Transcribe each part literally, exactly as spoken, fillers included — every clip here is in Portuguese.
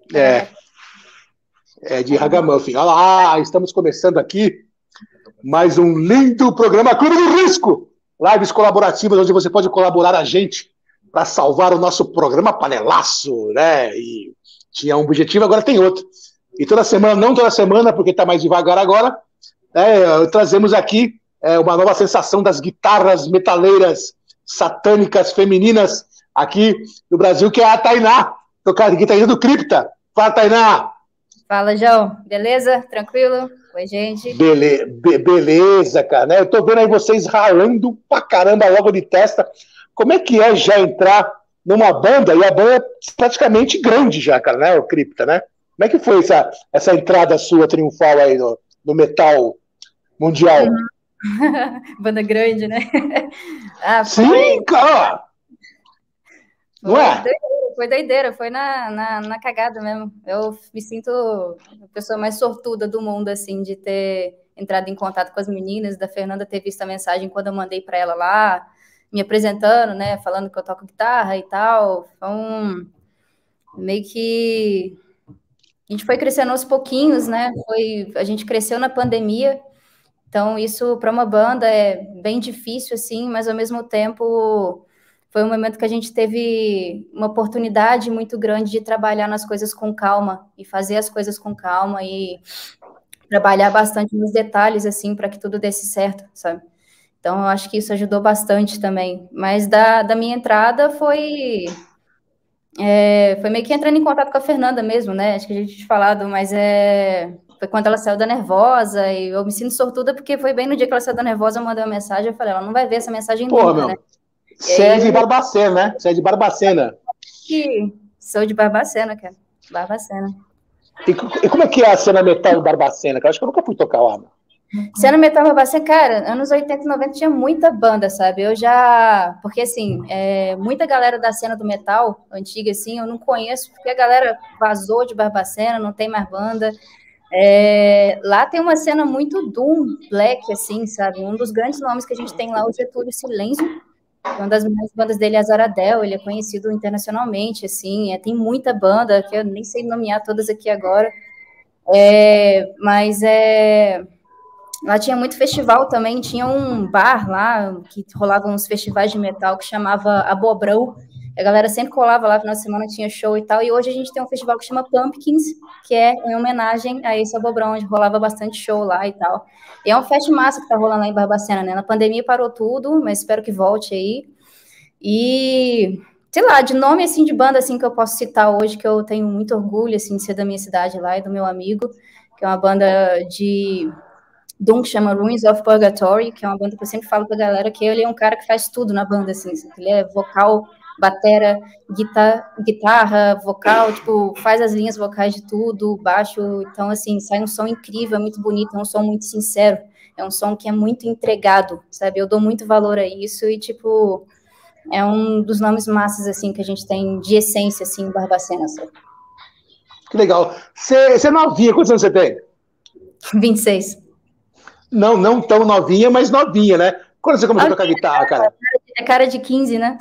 É, é de Ragamuffin. Olha lá, estamos começando aqui mais um lindo programa Clube do Risco. Lives colaborativas onde você pode colaborar a gente para salvar o nosso programa Panelaço, né? E tinha um objetivo, agora tem outro. E toda semana, não toda semana, porque está mais devagar agora, é, trazemos aqui é, uma nova sensação das guitarras metaleiras satânicas femininas aqui no Brasil, que é a Tainá, guitarrista do Cripta. Fala, Tainá! Fala, João. Beleza? Tranquilo? Oi, gente. Bele be beleza, cara. Né? Eu tô vendo aí vocês ralando pra caramba logo de testa. Como é que é já entrar numa banda, e a banda é praticamente grande já, cara, né? O Cripta, né? Como é que foi essa, essa entrada sua triunfal aí no, no metal mundial? Uhum. Banda grande, né? Ah, foi... Sim, cara! Foi Não é? doideira, foi doideira, foi na, na, na cagada mesmo. Eu me sinto a pessoa mais sortuda do mundo, assim, de ter entrado em contato com as meninas, da Fernanda ter visto a mensagem quando eu mandei para ela lá, me apresentando, né, falando que eu toco guitarra e tal. Foi um... meio que... a gente foi crescendo aos pouquinhos, né, foi... a gente cresceu na pandemia, então isso para uma banda é bem difícil, assim, mas ao mesmo tempo... foi um momento que a gente teve uma oportunidade muito grande de trabalhar nas coisas com calma e fazer as coisas com calma e trabalhar bastante nos detalhes, assim, para que tudo desse certo, sabe? Então, eu acho que isso ajudou bastante também. Mas da, da minha entrada foi... É, foi meio que entrando em contato com a Fernanda mesmo, né? Acho que a gente tinha falado, mas é... foi quando ela saiu da Nervosa, e eu me sinto sortuda porque foi bem no dia que ela saiu da Nervosa, eu mandei uma mensagem, eu falei, ela não vai ver essa mensagem Porra, nunca, meu. né? Você é de Barbacena, né? Você é de Barbacena. Que sou de Barbacena, cara. Barbacena. E, e como é que é a cena metal de Barbacena? Eu acho que eu nunca fui tocar lá. Cena metal Barbacena, cara, anos oitenta e noventa tinha muita banda, sabe? Eu já... porque, assim, é, muita galera da cena do metal antiga, assim, eu não conheço, porque a galera vazou de Barbacena, não tem mais banda. É, lá tem uma cena muito doom, black, assim, sabe? Um dos grandes nomes que a gente tem lá é o Getúlio Silêncio. Uma das minhas bandas dele é a Zaradel, ele é conhecido internacionalmente, assim, é, tem muita banda, que eu nem sei nomear todas aqui agora, é, mas é, lá tinha muito festival também, tinha um bar lá, que rolava uns festivais de metal, que chamava Abobrão, a galera sempre colava lá, final de semana tinha show e tal, e hoje a gente tem um festival que chama Pumpkins, que é em homenagem a esse Abobrão, onde rolava bastante show lá e tal. E é um fest massa que tá rolando lá em Barbacena, né? Na pandemia parou tudo, mas espero que volte aí. E, sei lá, de nome, assim, de banda, assim, que eu posso citar hoje, que eu tenho muito orgulho, assim, de ser da minha cidade lá e do meu amigo, que é uma banda de doom que chama Ruins of Purgatory, que é uma banda que eu sempre falo pra galera que ele é um cara que faz tudo na banda, assim, ele é vocal, batera, guitarra, guitarra, vocal, tipo, faz as linhas vocais de tudo, baixo, então, assim, sai um som incrível, é muito bonito, é um som muito sincero, é um som que é muito entregado, sabe, eu dou muito valor a isso e, tipo, é um dos nomes massas, assim, que a gente tem de essência, assim, em Barbacena, sabe? Que legal. Você é novinha, quantos anos você tem? vinte e seis. Não, não tão novinha, mas novinha, né? Quando você começou a tocar guitarra, cara? É cara de quinze, né?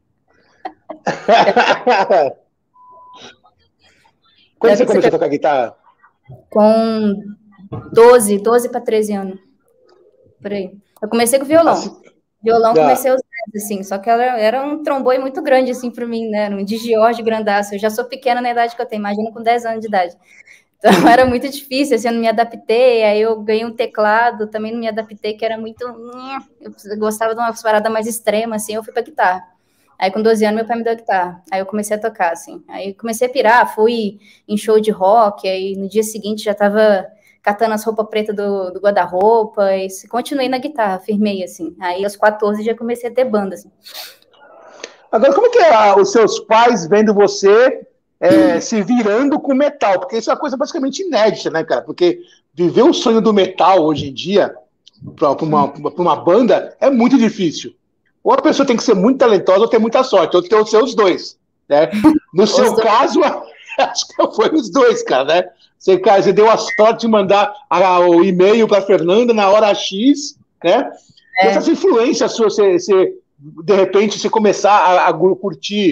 Quando você começou a tocar guitarra? Com doze, doze para treze anos. Por aí. Eu comecei com violão. Assim, violão tá. Comecei aos dez, assim, só que ela era um trombone muito grande, assim, para mim, né? Um de George grandaço. Eu já sou pequena na idade que eu tenho, imagina com dez anos de idade. Então, era muito difícil, assim, eu não me adaptei, aí eu ganhei um teclado, também não me adaptei, que era muito... Eu gostava de uma parada mais extrema, assim, eu fui pra guitarra. Aí, com doze anos, meu pai me deu a guitarra. Aí, eu comecei a tocar, assim. Aí, comecei a pirar, fui em show de rock, aí, no dia seguinte, já tava catando as roupas pretas do, do guarda-roupa, e continuei na guitarra, firmei, assim. Aí, aos quatorze, já comecei a ter banda, assim. Agora, como é que é os seus pais vendo você... É, se virando com metal, porque isso é uma coisa basicamente inédita, né, cara? Porque viver o sonho do metal hoje em dia, para uma, uma banda, é muito difícil. Ou a pessoa tem que ser muito talentosa ou ter muita sorte, ou ter os seus dois, né? No seu caso, acho que foi os dois, cara, né? Você, cara, você deu a sorte de mandar a, o e-mail para a Fernanda na hora X, né? É. E essas influências suas, você, você, de repente, você começar a, a curtir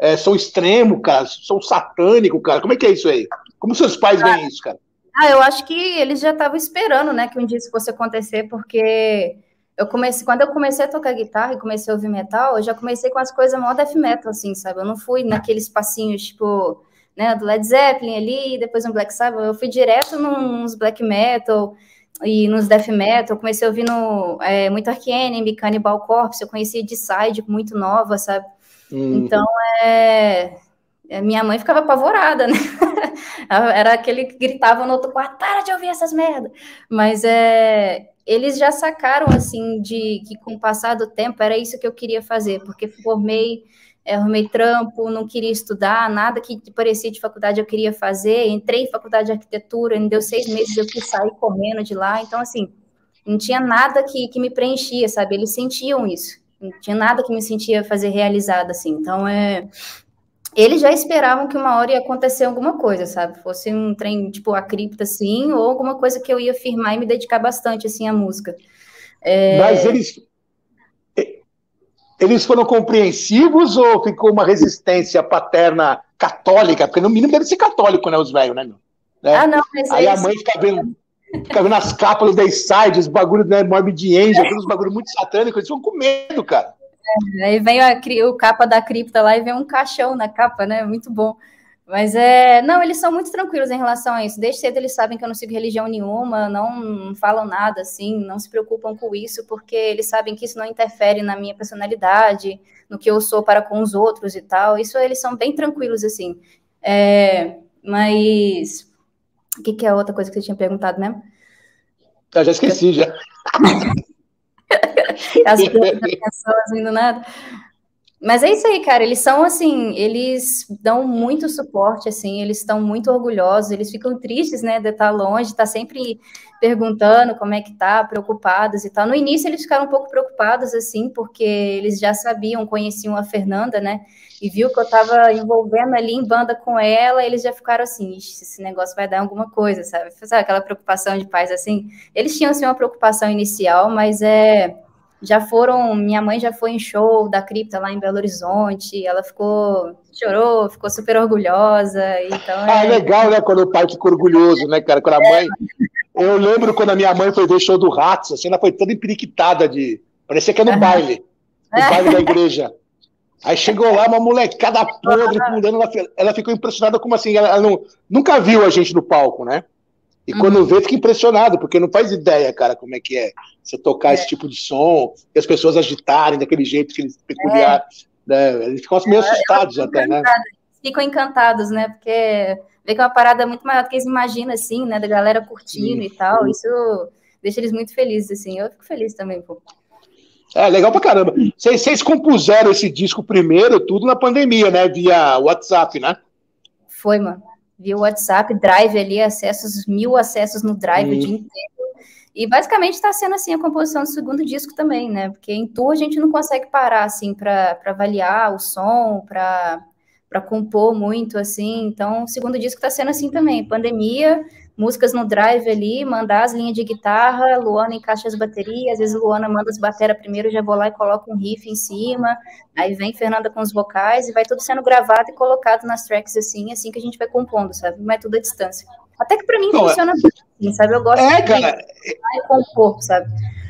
é, são extremos, cara, são satânicos, cara. Como é que é isso aí? Como seus pais veem isso, cara? Ah, eu acho que eles já estavam esperando, né, que um dia isso fosse acontecer, porque eu comecei, quando eu comecei a tocar guitarra e comecei a ouvir metal, eu já comecei com as coisas mó death metal, assim, sabe? Eu não fui naqueles passinhos, tipo, né, do Led Zeppelin ali, depois no Black Sabbath, eu fui direto nos black metal e nos death metal, eu comecei ouvindo é, muito Ark Enemy, Cannibal Corpse, eu conheci Deicide muito nova, sabe? Hum. Então, é... minha mãe ficava apavorada, né? Era aquele que gritava no outro quarto, para de ouvir essas merdas. Mas é, eles já sacaram, assim, de que com o passar do tempo era isso que eu queria fazer, porque formei, é, arrumei trampo, não queria estudar, nada que parecia de faculdade eu queria fazer, entrei em faculdade de arquitetura, não deu seis meses, eu quis sair correndo de lá, então, assim, não tinha nada que, que me preenchia, sabe? Eles sentiam isso, não tinha nada que me sentia fazer realizada, assim, então, é... eles já esperavam que uma hora ia acontecer alguma coisa, sabe? Fosse um trem, tipo, a cripta, assim, ou alguma coisa que eu ia firmar e me dedicar bastante, assim, à música. É... Mas eles... Eles foram compreensivos ou ficou uma resistência paterna católica? Porque no mínimo deve ser católico, né, os velhos, né, meu? Né? Ah, não, mas aí é a mãe fica vendo, fica vendo as capas do Deicide, os bagulhos, né, Morbid Angel, aqueles bagulhos muito satânicos, eles ficam com medo, cara. É, aí vem a, o capa da cripta lá e vem um caixão na capa, né? Muito bom. Mas é. Não, eles são muito tranquilos em relação a isso. Desde cedo eles sabem que eu não sigo religião nenhuma, não falam nada assim, não se preocupam com isso, porque eles sabem que isso não interfere na minha personalidade, no que eu sou para com os outros e tal. Isso eles são bem tranquilos, assim. É, mas. O que, que é a outra coisa que você tinha perguntado mesmo? Eu já esqueci, eu... já. As pessoas vindo nada. Mas é isso aí, cara, eles são assim, eles dão muito suporte, assim, eles estão muito orgulhosos, eles ficam tristes, né, de estar longe, estar sempre perguntando como é que tá, preocupados e tal. No início eles ficaram um pouco preocupados, assim, porque eles já sabiam, conheciam a Fernanda, né, e viu que eu tava envolvendo ali em banda com ela, eles já ficaram assim, esse negócio vai dar alguma coisa, sabe? Sabe aquela preocupação de pais, assim? Eles tinham, assim, uma preocupação inicial, mas é... já foram, minha mãe já foi em show da cripta lá em Belo Horizonte, ela ficou, chorou, ficou super orgulhosa, então... É... Ah, legal, né, quando o pai fica orgulhoso, né, cara, quando a mãe... É. Eu lembro quando a minha mãe foi ver show do Ratos, assim, ela foi toda empiriquitada de... Parecia que é no baile, no baile da igreja. Aí chegou lá uma molecada podre, pulando, ela, ela ficou impressionada como assim, ela, ela não, nunca viu a gente no palco, né? E quando uhum. vê, fica impressionado, porque não faz ideia, cara, como é que é você tocar é. esse tipo de som, e as pessoas agitarem daquele jeito que eles peculiar, é. né? Eles ficam meio assustados até, né? Ficam encantados, né? Porque vê que é uma parada muito maior do que eles imaginam, assim, né? Da galera curtindo Sim. e tal. Isso deixa eles muito felizes, assim. Eu fico feliz também, pô. É, legal pra caramba. Vocês, vocês compuseram esse disco primeiro, tudo na pandemia, né? Via WhatsApp, né? Foi, mano. Via WhatsApp, Drive ali, acessos, mil acessos no Drive hum. o dia inteiro. E basicamente está sendo assim a composição do segundo disco também, né? Porque em tour a gente não consegue parar assim para avaliar o som, para compor muito assim. Então, o segundo disco está sendo assim também. Pandemia, músicas no Drive ali, mandar as linhas de guitarra, Luana encaixa as baterias, às vezes Luana manda as bateras primeiro, já vou lá e coloco um riff em cima, aí vem Fernanda com os vocais e vai tudo sendo gravado e colocado nas tracks assim, assim que a gente vai compondo, sabe? Mas tudo à distância. Até que para mim Não, funciona bem, assim, sabe? Eu gosto é, de cara, e compor, sabe?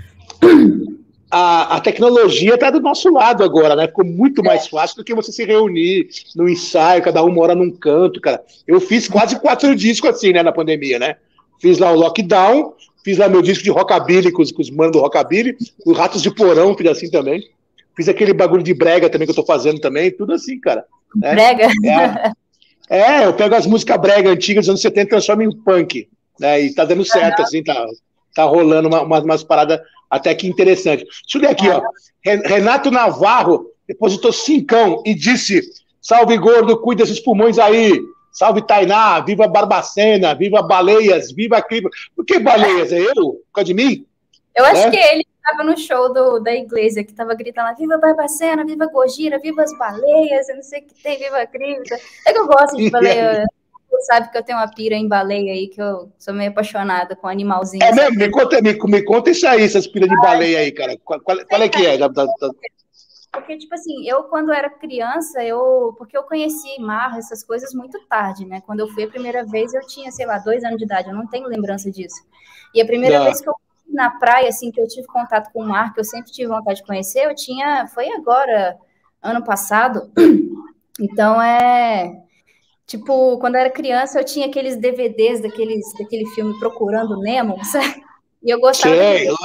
A, a tecnologia está do nosso lado agora, né? Ficou muito mais fácil do que você se reunir no ensaio, cada um mora num canto, cara. Eu fiz quase quatro discos assim, né, na pandemia, né? Fiz lá o Lockdown, fiz lá meu disco de rockabilly com os, com os manos do rockabilly, os Ratos de Porão, fiz assim também. Fiz aquele bagulho de brega também que eu tô fazendo também, tudo assim, cara. Né? Brega? É, é, eu pego as músicas brega antigas dos anos setenta e transformo em punk, né? E tá dando certo, uhum. assim, tá, tá rolando uma, uma, umas paradas até que interessantes. Deixa eu ler aqui, ó. Renato Navarro depositou cincão e disse: salve gordo, cuida desses pulmões aí. Salve Tainá, viva Barbacena, viva Baleias, viva Clima. Por que Baleias? É eu? Por causa de mim? Eu acho é? que ele estava no show do, da igreja, que estava gritando: viva Barbacena, viva Gojira, viva as baleias, eu não sei o que tem, viva a cripta. É que eu gosto de baleia. Você sabe que eu tenho uma pira em baleia aí, que eu sou meio apaixonada com animalzinho. É mesmo? Me conta, me, me conta isso aí, essas piras de baleia aí, cara. Qual, qual, qual é que é? Da, da, da... Porque, tipo assim, eu, quando era criança, eu... Porque eu conheci mar, essas coisas muito tarde, né? Quando eu fui a primeira vez, eu tinha, sei lá, dois anos de idade. Eu não tenho lembrança disso. E a primeira Não. vez que eu fui na praia, assim, que eu tive contato com o mar, que eu sempre tive vontade de conhecer, eu tinha... Foi agora, ano passado. Então, é... Tipo, quando eu era criança, eu tinha aqueles D V Ds daqueles, daquele filme Procurando Nemo, sabe? E eu gostava daquele... Sei.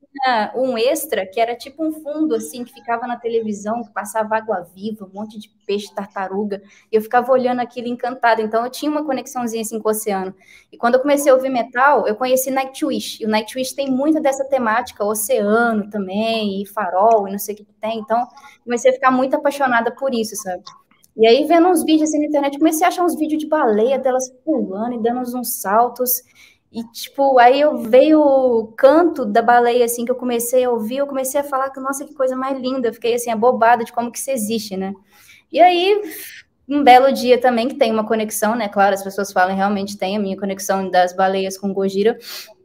um extra que era tipo um fundo assim que ficava na televisão, que passava água-viva, um monte de peixe, tartaruga, e eu ficava olhando aquilo encantada. Então eu tinha uma conexãozinha assim com o oceano. E quando eu comecei a ouvir metal, eu conheci Nightwish. E o Nightwish tem muito dessa temática, oceano também, e farol, e não sei o que que tem. Então comecei a ficar muito apaixonada por isso, sabe? E aí, vendo uns vídeos assim na internet, comecei a achar uns vídeos de baleia, delas pulando e dando uns saltos. E, tipo, aí eu veio o canto da baleia, assim, que eu comecei a ouvir, eu comecei a falar que, nossa, que coisa mais linda. Eu fiquei, assim, abobada de como que isso existe, né? E aí, um belo dia também, que tem uma conexão, né? Claro, as pessoas falam, realmente tem a minha conexão das baleias com Gojira,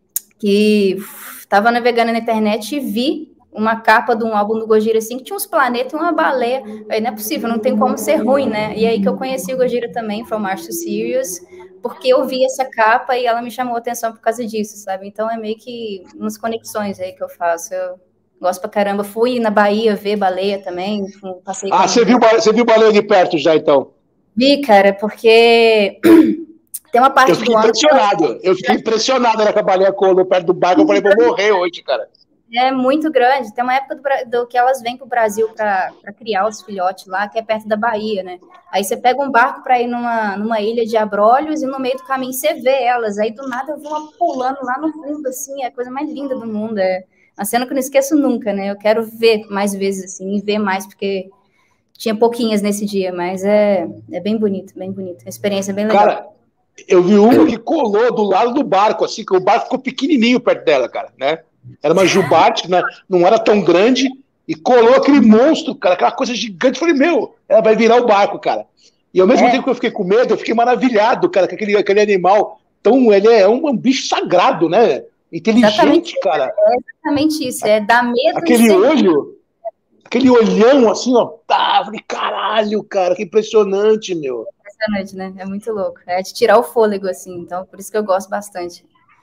que estava navegando na internet e vi uma capa de um álbum do Gojira, assim, que tinha uns planetas e uma baleia. Aí não é possível, não tem como ser ruim, né? E aí que eu conheci o Gojira também, From Mars to Sirius, porque eu vi essa capa e ela me chamou a atenção por causa disso, sabe? Então é meio que umas conexões aí que eu faço. Eu gosto pra caramba. Fui na Bahia ver baleia também, passei Ah, com... você viu, você viu baleia de perto já, então? Vi, cara, porque tem uma parte eu fiquei do ano... impressionado. Eu fiquei impressionado na que a baleia colou perto do barco. Eu falei, vou morrer hoje, cara. É muito grande. Tem uma época do, do que elas vêm para o Brasil para criar os filhotes lá, que é perto da Bahia, né? Aí você pega um barco para ir numa, numa ilha de Abrolhos e no meio do caminho você vê elas. Aí do nada eu vi uma pulando lá no fundo, assim, é a coisa mais linda do mundo. É uma cena que eu não esqueço nunca, né? Eu quero ver mais vezes, assim, e ver mais, porque tinha pouquinhas nesse dia, mas é, é bem bonito, bem bonito. A experiência é bem legal. Cara, eu vi uma que colou do lado do barco, assim, que o barco ficou pequenininho perto dela, cara, né? Era uma jubarte, né? Não era tão grande, e colou aquele monstro, cara, aquela coisa gigante. Eu falei, meu, ela vai virar o barco, cara. E ao mesmo É. tempo que eu fiquei com medo, eu fiquei maravilhado, cara, que aquele, aquele animal, tão, ele é um, um bicho sagrado, né? Inteligente, Exatamente, cara. É exatamente isso, é dar medo Aquele e ser... olho, aquele olhão assim, ó, tá, falei, caralho, cara, que impressionante, meu. Impressionante, né? É muito louco. É de tirar o fôlego, assim, então por isso que eu gosto bastante.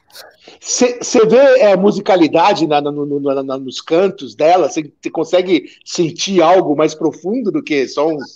Você vê é, musicalidade na, no, no, na, nos cantos dela? Você consegue sentir algo mais profundo do que só um...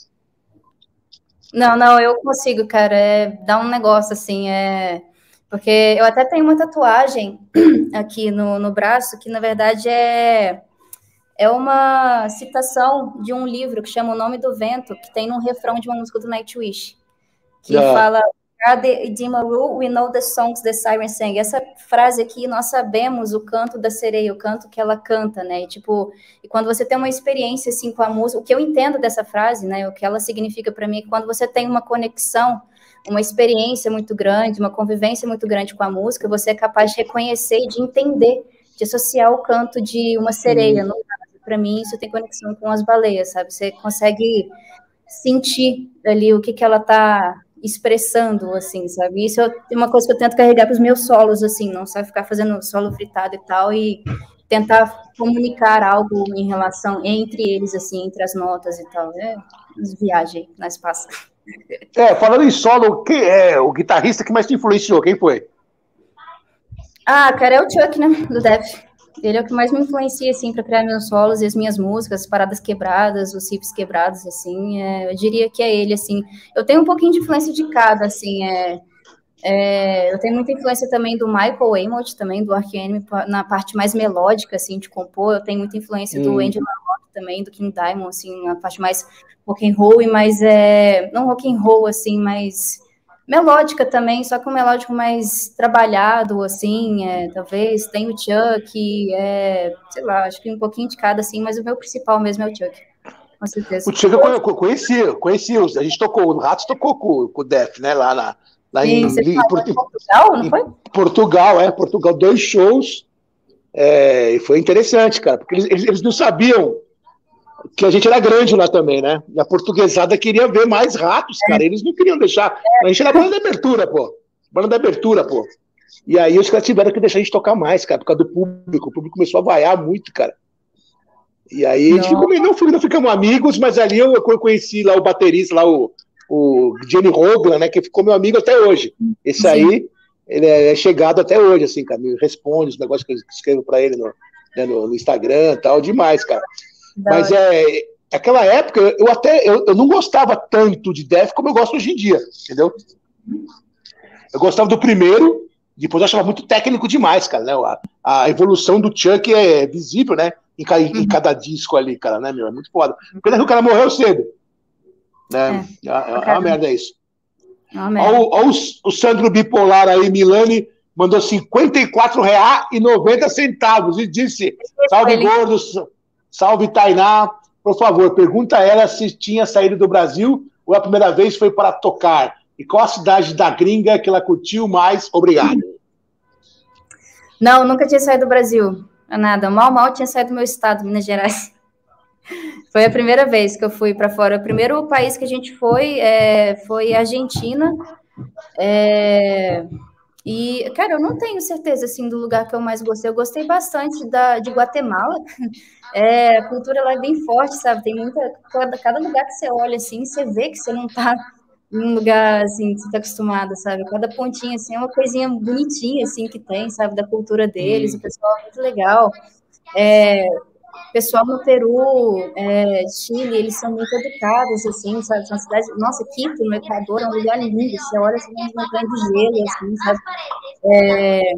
Não, não, eu consigo, cara. É, dá um negócio assim, é. Porque eu até tenho uma tatuagem aqui no, no braço, que na verdade é, é uma citação de um livro que chama O Nome do Vento, que tem num refrão de uma música do Nightwish, que Ah. fala Dimaru, we know the songs the siren sang. Essa frase aqui, nós sabemos o canto da sereia, o canto que ela canta, né? E, tipo, e quando você tem uma experiência assim com a música, o que eu entendo dessa frase, né? O que ela significa para mim é que quando você tem uma conexão, uma experiência muito grande, uma convivência muito grande com a música, você é capaz de reconhecer e de entender, de associar o canto de uma sereia. Hum. Para mim, isso tem conexão com as baleias, sabe? Você consegue sentir ali o que, que ela está expressando, assim, sabe? Isso é uma coisa que eu tento carregar para os meus solos, assim, não só ficar fazendo solo fritado e tal, e tentar comunicar algo em relação entre eles, assim, entre as notas e tal. É umas viagens no espaço. É, falando em solo, quem é o guitarrista que mais te influenciou? Quem foi? Ah, cara, é o Chuck, né, do Def. Ele é o que mais me influencia, assim, para criar meus solos e as minhas músicas, as paradas quebradas, os riffs quebrados, assim, é, eu diria que é ele, assim. Eu tenho um pouquinho de influência de cada, assim, é, é, eu tenho muita influência também do Michael Amott, também, do Arch Enemy, na parte mais melódica, assim, de compor. Eu tenho muita influência hum. do Andy LaRocque também, do King Diamond, assim, na parte mais rock and roll, e mais, é, não rock and roll, assim, mas... melódica também, só que um melódico mais trabalhado, assim, é, talvez, tem o Chuck, é, sei lá, acho que um pouquinho de cada, assim, mas o meu principal mesmo é o Chuck, com certeza. O Chuck eu conheci, conheci, a gente tocou, o Ratos tocou com, com o Def, né, lá, na, lá Sim, em, você em, falou em Portugal, não foi? Portugal, é, Portugal, dois shows, é, e foi interessante, cara, porque eles, eles não sabiam que a gente era grande lá também, né? E a portuguesada queria ver mais Ratos, cara. Eles não queriam deixar. A gente era banda da abertura, pô. Banda da abertura, pô. E aí os caras tiveram que deixar a gente tocar mais, cara, por causa do público. O público começou a vaiar muito, cara. E aí a gente ficou meio, não, não ficamos amigos, mas ali eu, eu conheci lá o baterista, lá o, o Johnny Roglan, né, que ficou meu amigo até hoje. Esse Sim. aí, ele é chegado até hoje, assim, cara, me responde os negócios que eu escrevo pra ele no, né, no, no Instagram e tal, demais, cara. Da mas hora. é, aquela época, eu até, eu, eu não gostava tanto de Death como eu gosto hoje em dia, entendeu? Eu gostava do primeiro, depois eu achava muito técnico demais, cara, né? A, a evolução do Chuck é visível, né? Em, ca, em uhum. cada disco ali, cara, né, meu? É muito foda. Pena que o cara morreu cedo. Né? É, é, é uma merda isso. É uma merda. Olha o, o Sandro Bipolar aí, Milani, mandou cinquenta e quatro reais e noventa centavos e disse, salve gordos, salve Tainá, por favor, pergunta a ela se tinha saído do Brasil ou a primeira vez foi para tocar. E qual a cidade da gringa que ela curtiu mais? Obrigado. Não, nunca tinha saído do Brasil. Nada. Mal, mal tinha saído do meu estado, Minas Gerais. Foi a primeira vez que eu fui para fora. O primeiro país que a gente foi é, foi a Argentina. É, e, cara, eu não tenho certeza assim, do lugar que eu mais gostei. Eu gostei bastante da, de Guatemala. É, a cultura lá é bem forte, sabe? Tem muita. Cada, cada lugar que você olha assim, você vê que você não está em um lugar assim que você está acostumado, sabe? Cada pontinha assim é uma coisinha bonitinha assim que tem, sabe? Da cultura deles, o pessoal é muito legal. É, o pessoal no Peru, é, Chile, eles são muito educados, assim, sabe? São cidades... Nossa, Quito, no Equador, é um lugar lindo. Você olha, você vê umas montanhas de gelo, assim, sabe? É,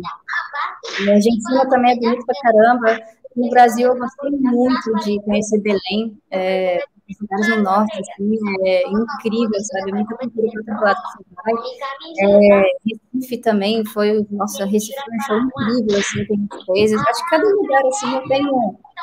a Argentina também é bonito pra caramba. No Brasil, eu gostei muito de conhecer Belém, é, lugares no norte, assim, é incrível, sabe? É muita cultura para todo lado que você vai. É, Recife também foi, nossa, Recife foi um show incrível, assim, que a gente fez. Acho que cada lugar, assim, eu tenho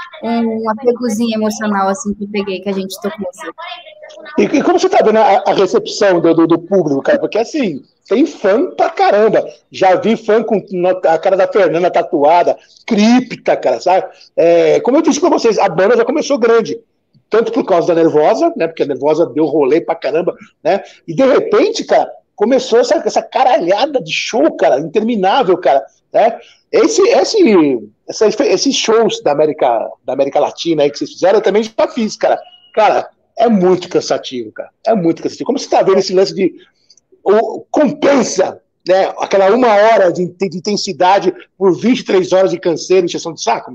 um, um apegozinho emocional, assim, que eu peguei, que a gente tocou, assim. E, e como você tá vendo a, a recepção do, do, do público, cara? Porque, assim, tem fã pra caramba. Já vi fã com a cara da Fernanda tatuada, cripta, cara, sabe? É, como eu disse pra vocês, a banda já começou grande. Tanto por causa da Nervosa, né? Porque a Nervosa deu rolê pra caramba, né? E de repente, cara, começou essa, essa caralhada de show, cara, interminável, cara, né? Esse, esse, essa, esses shows da América, da América Latina aí que vocês fizeram, eu também já fiz, cara. Cara, é muito cansativo, cara. É muito cansativo. Como você tá vendo esse lance de o, compensa, né? Aquela uma hora de, de intensidade por vinte e três horas de canseiro, encheção de saco?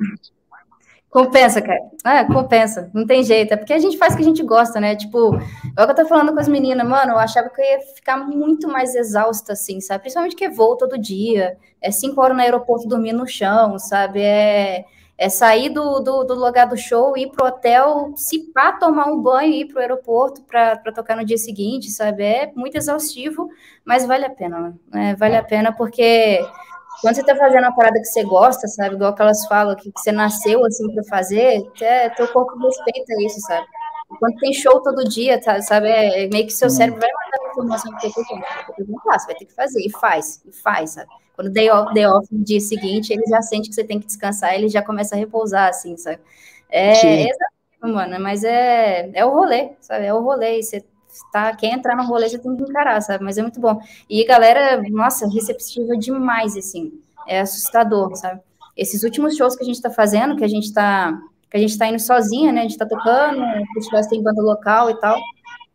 Compensa, cara. É, compensa. Não tem jeito. É porque a gente faz o que a gente gosta, né? Tipo, igual que eu tô falando com as meninas, mano, eu achava que eu ia ficar muito mais exausta, assim, sabe? Principalmente que é voo todo dia. É cinco horas no aeroporto dormir no chão, sabe? É, é sair do, do, do lugar do show, ir pro hotel, se pá, tomar um banho e ir pro aeroporto pra, pra tocar no dia seguinte, sabe? É muito exaustivo, mas vale a pena, né? É, vale a pena porque... Quando você tá fazendo uma parada que você gosta, sabe? Igual que elas falam, que você nasceu, assim, pra fazer, é, teu corpo respeita isso, sabe? E quando tem show todo dia, tá, sabe? É, é meio que seu cérebro vai mandar informação pro teu corpo. Você vai ter que fazer, e faz, e faz, sabe? Quando day off, day off no dia seguinte, ele já sente que você tem que descansar, ele já começa a repousar, assim, sabe? É, é exatamente, mano, mas é, é o rolê, sabe? É o rolê, e você... Tá, quem entrar no rolê, você tem que encarar, sabe? Mas é muito bom. E galera, nossa, receptiva demais, assim. É assustador, sabe? Esses últimos shows que a gente tá fazendo, que a gente tá, que a gente tá indo sozinha, né? A gente tá tocando, festivais tem banda local e tal.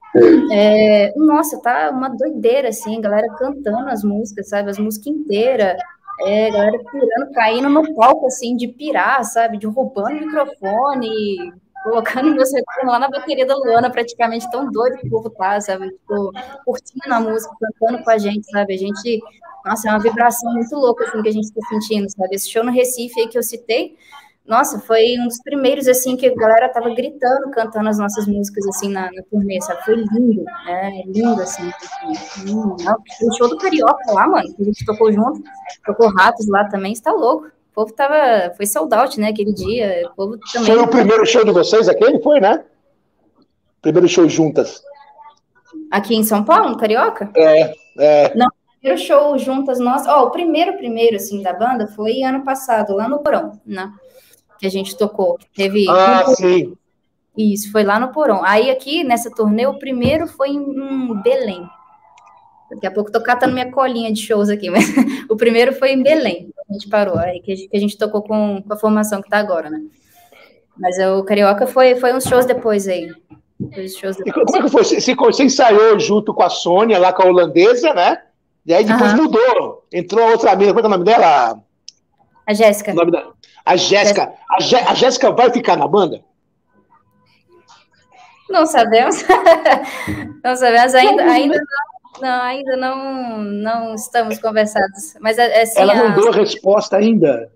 É, nossa, tá uma doideira, assim, galera cantando as músicas, sabe? As músicas inteiras. É, galera pirando, caindo no palco, assim, de pirar, sabe? De roubando o microfone, colocando meu retorno lá na bateria da Luana, praticamente tão doido que o povo tá, sabe? Tipo, curtindo a música, cantando com a gente, sabe? A gente, nossa, é uma vibração muito louca, assim, que a gente tá sentindo, sabe? Esse show no Recife aí que eu citei, nossa, foi um dos primeiros, assim, que a galera tava gritando, cantando as nossas músicas, assim, na, na turnê, sabe? Foi lindo, é lindo, assim. assim. Hum, o show do Carioca lá, mano, que a gente tocou junto, tocou Ratos lá também, você tá louco. O povo tava, foi sold out, né, aquele dia. O povo também... Foi o primeiro show de vocês, aquele foi, né? Primeiro show juntas. Aqui em São Paulo, no Carioca? É, é. Não, o primeiro show juntas, nossa... Ó, o primeiro, primeiro, assim, da banda foi ano passado, lá no Porão, né? Que a gente tocou. Teve... Ah, um... sim. Isso, foi lá no Porão. Aí aqui, nessa turnê, o primeiro foi em Belém. Daqui a pouco tô catando minha colinha de shows aqui, mas o primeiro foi em Belém. A gente parou, aí que a gente, que a gente tocou com, com a formação que tá agora, né? Mas o Carioca foi, foi uns shows depois aí. Foi uns shows depois. E como é que foi? Você, você ensaiou junto com a Sônia, lá com a holandesa, né? E aí depois uhum. mudou. Entrou outra amiga. Como é, é o nome dela? A Jéssica. Da... A Jéssica. A Jéssica vai ficar na banda? Não sabemos. Não sabemos. Ainda, ainda, não, não, ainda não, não estamos conversados. Mas, assim, ela não a... deu resposta ainda?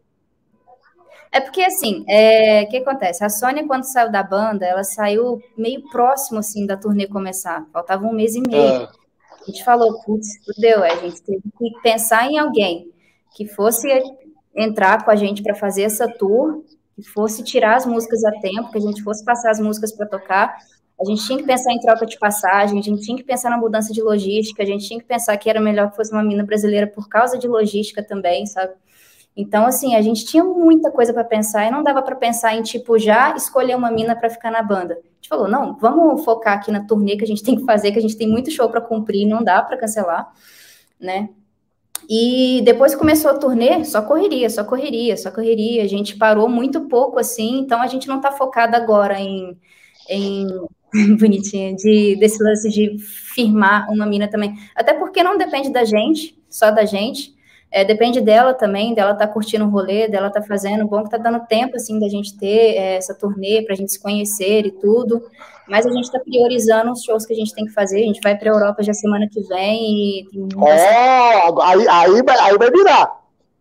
É porque, assim, é, o que acontece? A Sônia, quando saiu da banda, ela saiu meio próximo, assim, da turnê começar. Faltava um mês e meio. Ah. A gente falou, putz, fudeu, a gente teve que pensar em alguém que fosse entrar com a gente para fazer essa tour, que fosse tirar as músicas a tempo, que a gente fosse passar as músicas para tocar. A gente tinha que pensar em troca de passagem, a gente tinha que pensar na mudança de logística, a gente tinha que pensar que era melhor que fosse uma mina brasileira por causa de logística também, sabe? Então, assim, a gente tinha muita coisa para pensar e não dava para pensar em, tipo, já escolher uma mina para ficar na banda. A gente falou, não, vamos focar aqui na turnê que a gente tem que fazer, que a gente tem muito show para cumprir, não dá para cancelar, né? E depois que começou a turnê, só correria, só correria, só correria. A gente parou muito pouco, assim, então a gente não está focada agora em... em bonitinha, de, desse lance de firmar uma mina também. Até porque não depende da gente, só da gente. É, depende dela também, dela tá curtindo o rolê, dela tá fazendo, bom que tá dando tempo, assim, da gente ter é, essa turnê pra gente se conhecer e tudo, mas a gente tá priorizando os shows que a gente tem que fazer, a gente vai pra Europa já semana que vem e... Tem oh, aí, aí, vai, aí vai virar.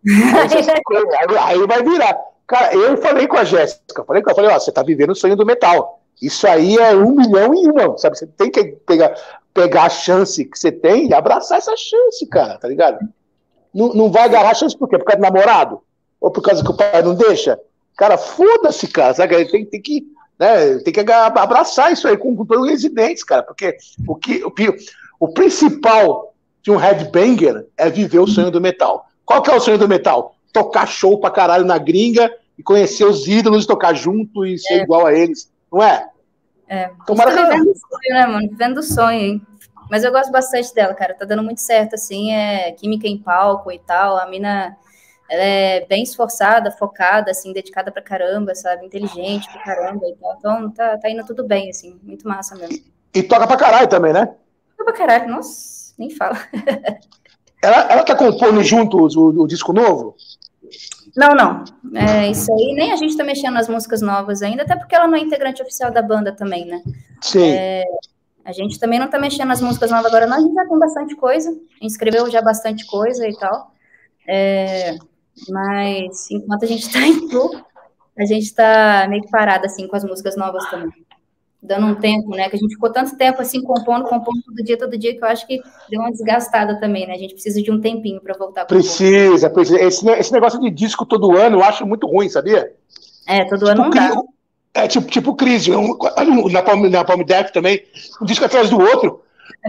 aí, aí vai virar. Cara, eu falei com a Jéssica, falei com ela, falei, ó, você tá vivendo o sonho do metal. Isso aí é um milhão e uma, sabe? Você tem que pegar, pegar a chance que você tem e abraçar essa chance, cara, tá ligado? Não, não vai agarrar a chance por quê? Por causa do namorado? Ou por causa que o pai não deixa? Cara, foda-se, cara. Sabe? Tem, tem, que, né, tem que abraçar isso aí com, com todos os dentes, cara. Porque o, que, o, o principal de um headbanger é viver o sonho do metal. Qual que é o sonho do metal? Tocar show pra caralho na gringa e conhecer os ídolos, tocar junto e ser é. igual a eles. Não é? É. Tomara tá vivendo o sonho, né, mano? Vivendo o sonho, hein? Mas eu gosto bastante dela, cara, tá dando muito certo, assim, é química em palco e tal, a mina, ela é bem esforçada, focada, assim, dedicada pra caramba, sabe, inteligente pra caramba e tal, então tá, tá indo tudo bem, assim, muito massa mesmo. E toca pra caralho também, né? Toca pra caralho, nossa, nem fala. ela, ela tá compondo junto o, o, o disco novo? Não, não, é, isso aí, nem a gente tá mexendo nas músicas novas ainda, até porque ela não é integrante oficial da banda também, né? Sim. É, a gente também não tá mexendo nas músicas novas agora, não, a gente já tem bastante coisa, a gente escreveu já bastante coisa e tal, é, mas enquanto a gente tá em tour, a gente tá meio que parada, assim, com as músicas novas também, dando um tempo, né, que a gente ficou tanto tempo, assim, compondo, compondo todo dia, todo dia, que eu acho que deu uma desgastada também, né, a gente precisa de um tempinho para voltar. Precisa, precisa, esse, esse negócio de disco todo ano eu acho muito ruim, sabia? É, todo tipo, ano não dá. É tipo, tipo Cris, na Palm, na Palm Death também, um disco atrás do outro.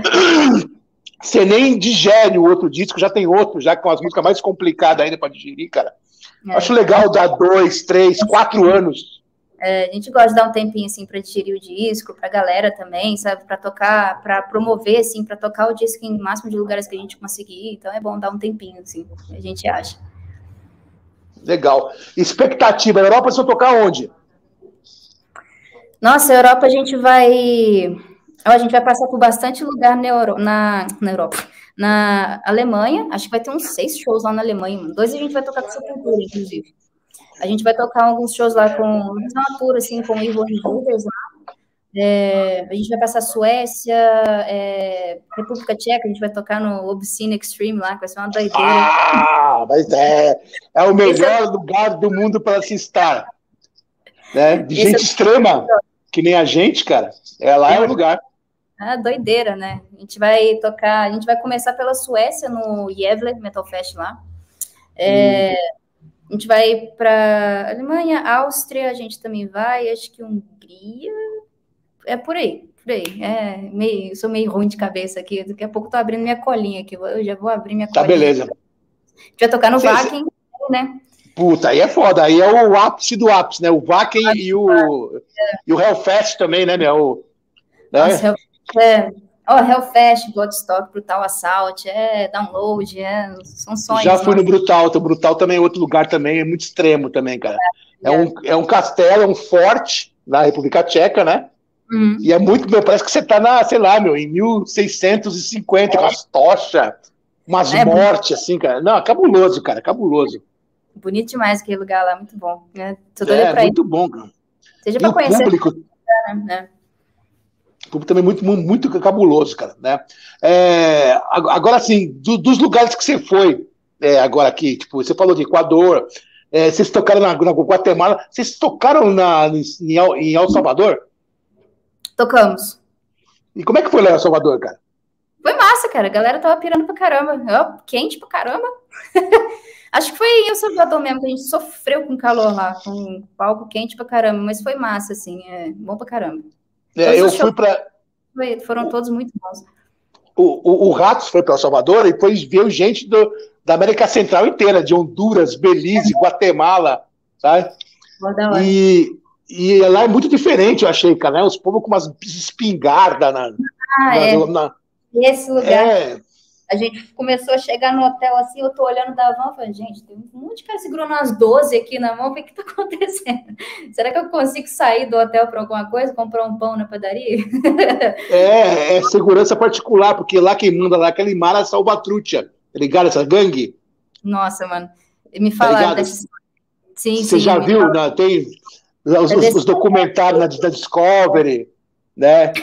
Você nem digere o outro disco, já tem outro, já com as músicas mais complicadas ainda para digerir, cara. É. Acho legal dar dois, três, quatro anos. É, a gente gosta de dar um tempinho, assim, para digerir o disco, pra galera também, sabe, para tocar, para promover, assim, para tocar o disco em máximo de lugares que a gente conseguir, então é bom dar um tempinho, assim, a gente acha. Legal. Expectativa, a Europa, você vai tocar onde? Nossa, a Europa a gente vai... A gente vai passar por bastante lugar na, Euro... na... na Europa. Na Alemanha, acho que vai ter uns seis shows lá na Alemanha. Dois a gente vai tocar com Sepultura, inclusive. A gente vai tocar alguns shows lá com... Vamos dar uma tour, assim, com o Evil Invaders lá. É... A gente vai passar Suécia, é... República Tcheca, a gente vai tocar no Obscene Extreme lá, que vai ser uma doideira. Ah, mas é, é o melhor é... lugar do mundo para se estar. Né? De Esse gente é... extrema. Que nem a gente, cara, é lá é o lugar. Ah, doideira, né? A gente vai tocar, a gente vai começar pela Suécia, no Gävle Metal Fest lá. É, hum. A gente vai para Alemanha, Áustria, a gente também vai, acho que Hungria, é por aí, por aí. É, meio, eu sou meio ruim de cabeça aqui, daqui a pouco tô abrindo minha colinha aqui, eu já vou abrir minha tá, colinha. Tá, beleza. A gente vai tocar no Wacken, né? Puta, aí é foda, aí é o ápice do ápice, né? O Wacken ah, e, o, é. e o Hellfest também, né, meu? Né? Nossa, Hell, é, oh, Hellfest, Bloodstock, Brutal Assault, é Download, é, são sonhos. Já fui no Brutal, o Brutal também é outro lugar também, é muito extremo também, cara. É, yeah. um, é um castelo, é um forte na República Tcheca, né? Uhum. E é muito, meu, parece que você tá na, sei lá, meu, em mil seiscentos e cinquenta, com as tochas, umas É mortes, assim, cara. Não, é cabuloso, cara, é cabuloso. Bonito demais aquele lugar lá, muito bom. Né? Tudo é, pra muito ir. bom, cara. Seja e pra o conhecer. público... Né? O público também muito, muito cabuloso, cara, né? É, agora, assim, do, dos lugares que você foi, é, agora aqui, tipo, você falou de Equador, é, vocês tocaram na, na Guatemala, vocês tocaram na, em, em El Salvador? Tocamos. E como é que foi lá em El Salvador, cara? Foi massa, cara, a galera tava pirando pra caramba, oh, quente pra caramba. Acho que foi em El Salvador mesmo, que a gente sofreu com calor lá, com palco quente pra caramba, mas foi massa, assim, é bom pra caramba. É, eu fui para... Foram todos muito bons. O, o, o Ratos foi para El Salvador e depois veio gente do, da América Central inteira, de Honduras, Belize, Guatemala, sabe? E, e lá é muito diferente, eu achei, cara, né? Os povos com umas espingardas na... Ah, na, é. na... Esse lugar... É... A gente começou a chegar no hotel assim, eu tô olhando da van e falei, gente, tem um monte de cara segurando umas doze aqui na mão, o que que tá acontecendo? Será que eu consigo sair do hotel para alguma coisa, comprar um pão na padaria? É, é segurança particular, porque lá quem manda lá é aquele Mara Salvatrucha, tá ligado? Essa gangue? Nossa, mano, me falaram tá dessa... Sim, Você sim, já viu, fala... né? Tem os, os, os documentários da, da Discovery, né?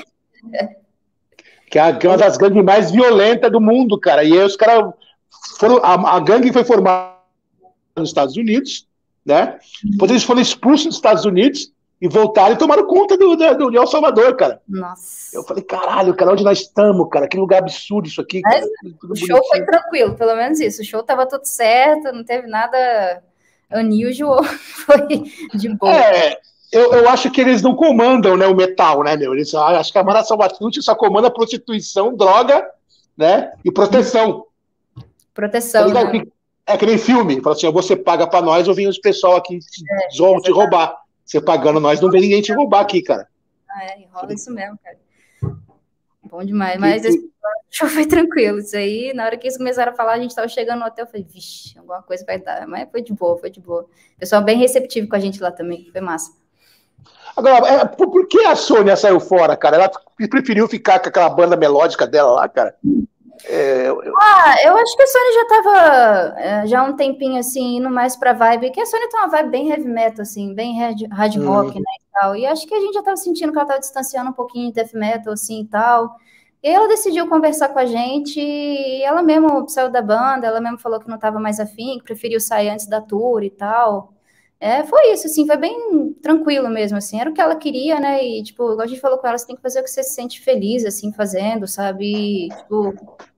Que é uma das gangues mais violentas do mundo, cara. E aí os caras foram. A, a gangue foi formada nos Estados Unidos, né? Depois eles foram expulsos dos Estados Unidos e voltaram e tomaram conta do, do, do El Salvador, cara. Nossa. Eu falei, caralho, cara, onde nós estamos, cara? Que lugar absurdo isso aqui. Cara. O show foi tranquilo, pelo menos isso. O show tava tudo certo, não teve nada unusual, foi de boa. É. Eu, eu acho que eles não comandam, né, o metal, né, meu? Eles, acho que a Mara Salvatrucha só comanda prostituição, droga, né, e proteção. Proteção, tá né? É que nem filme. Fala assim, ó, você paga pra nós ou vem os pessoal aqui te, é, vão te roubar. Você pagando nós, não vem ninguém te roubar aqui, cara. Ah, é, rola isso mesmo, cara. Bom demais. Mas esse show foi tranquilo. Isso aí, na hora que eles começaram a falar, a gente tava chegando no hotel, eu falei, vixe, alguma coisa vai dar. Mas foi de boa, foi de boa. O pessoal bem receptivo com a gente lá também, foi massa. Agora, é, por, por que a Sônia saiu fora, cara? Ela preferiu ficar com aquela banda melódica dela lá, cara? É, eu... Ah, eu acho que a Sônia já tava é, já há um tempinho, assim, indo mais pra vibe, que a Sônia tem uma vibe bem heavy metal, assim, bem hard, hard rock, hum. né, e tal, e acho que a gente já tava sentindo que ela tava distanciando um pouquinho de death metal, assim, e tal, e aí ela decidiu conversar com a gente, e ela mesmo saiu da banda, ela mesmo falou que não tava mais afim, que preferiu sair antes da tour e tal. É, foi isso, assim, foi bem tranquilo mesmo, assim, era o que ela queria, né, e, tipo, igual a gente falou com ela, você tem que fazer o que você se sente feliz, assim, fazendo, sabe, e, tipo,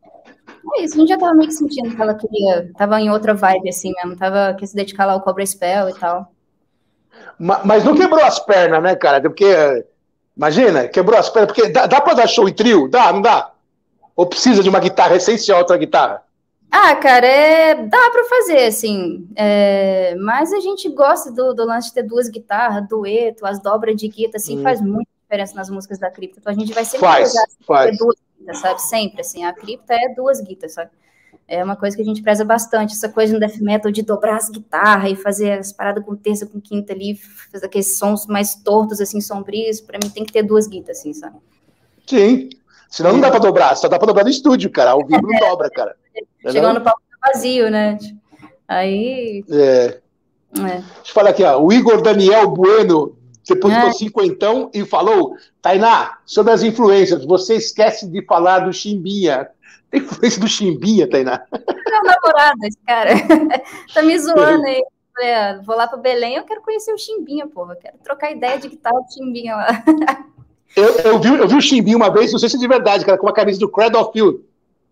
é isso, a gente já tava meio que sentindo que ela queria, tava em outra vibe, assim mesmo, tava, quer se dedicar lá ao Cobra Spell e tal. Mas, mas não quebrou as pernas, né, cara, porque, imagina, quebrou as pernas, porque dá, dá pra dar show em trio? Dá, não dá? Ou precisa de uma guitarra, é essencial outra guitarra? Ah, cara, é, dá pra fazer, assim, é, mas a gente gosta do, do lance de ter duas guitarras, dueto, as dobras de guitarra, assim, hum. faz muita diferença nas músicas da Cripta, então a gente vai sempre faz, faz. ter duas guitarras, sabe, sempre, assim, a Cripta é duas guitarras, sabe, é uma coisa que a gente preza bastante, essa coisa no death metal de dobrar as guitarras e fazer as paradas com terça, com quinta ali, fazer aqueles sons mais tortos, assim, sombrios, pra mim tem que ter duas guitarras, assim, sabe. Sim, senão não dá pra dobrar, só dá pra dobrar no estúdio, cara, ao vivo não dobra, cara. Chegando no palco vazio, né? Aí. É. É. Deixa eu falar aqui, ó. O Igor Daniel Bueno depois do cinquentão e falou: Tainá, sobre as influências, você esquece de falar do Chimbinha. Tem influência do Chimbinha, Tainá? Meu namorado, esse cara. Tá me zoando aí. Vou lá pro Belém, eu quero conhecer o Chimbinha, porra. Quero trocar ideia de guitarra do Chimbinha lá. Eu, eu, vi, eu vi o Chimbinha uma vez, não sei se é de verdade, cara, com uma camisa do Cradle of Filth.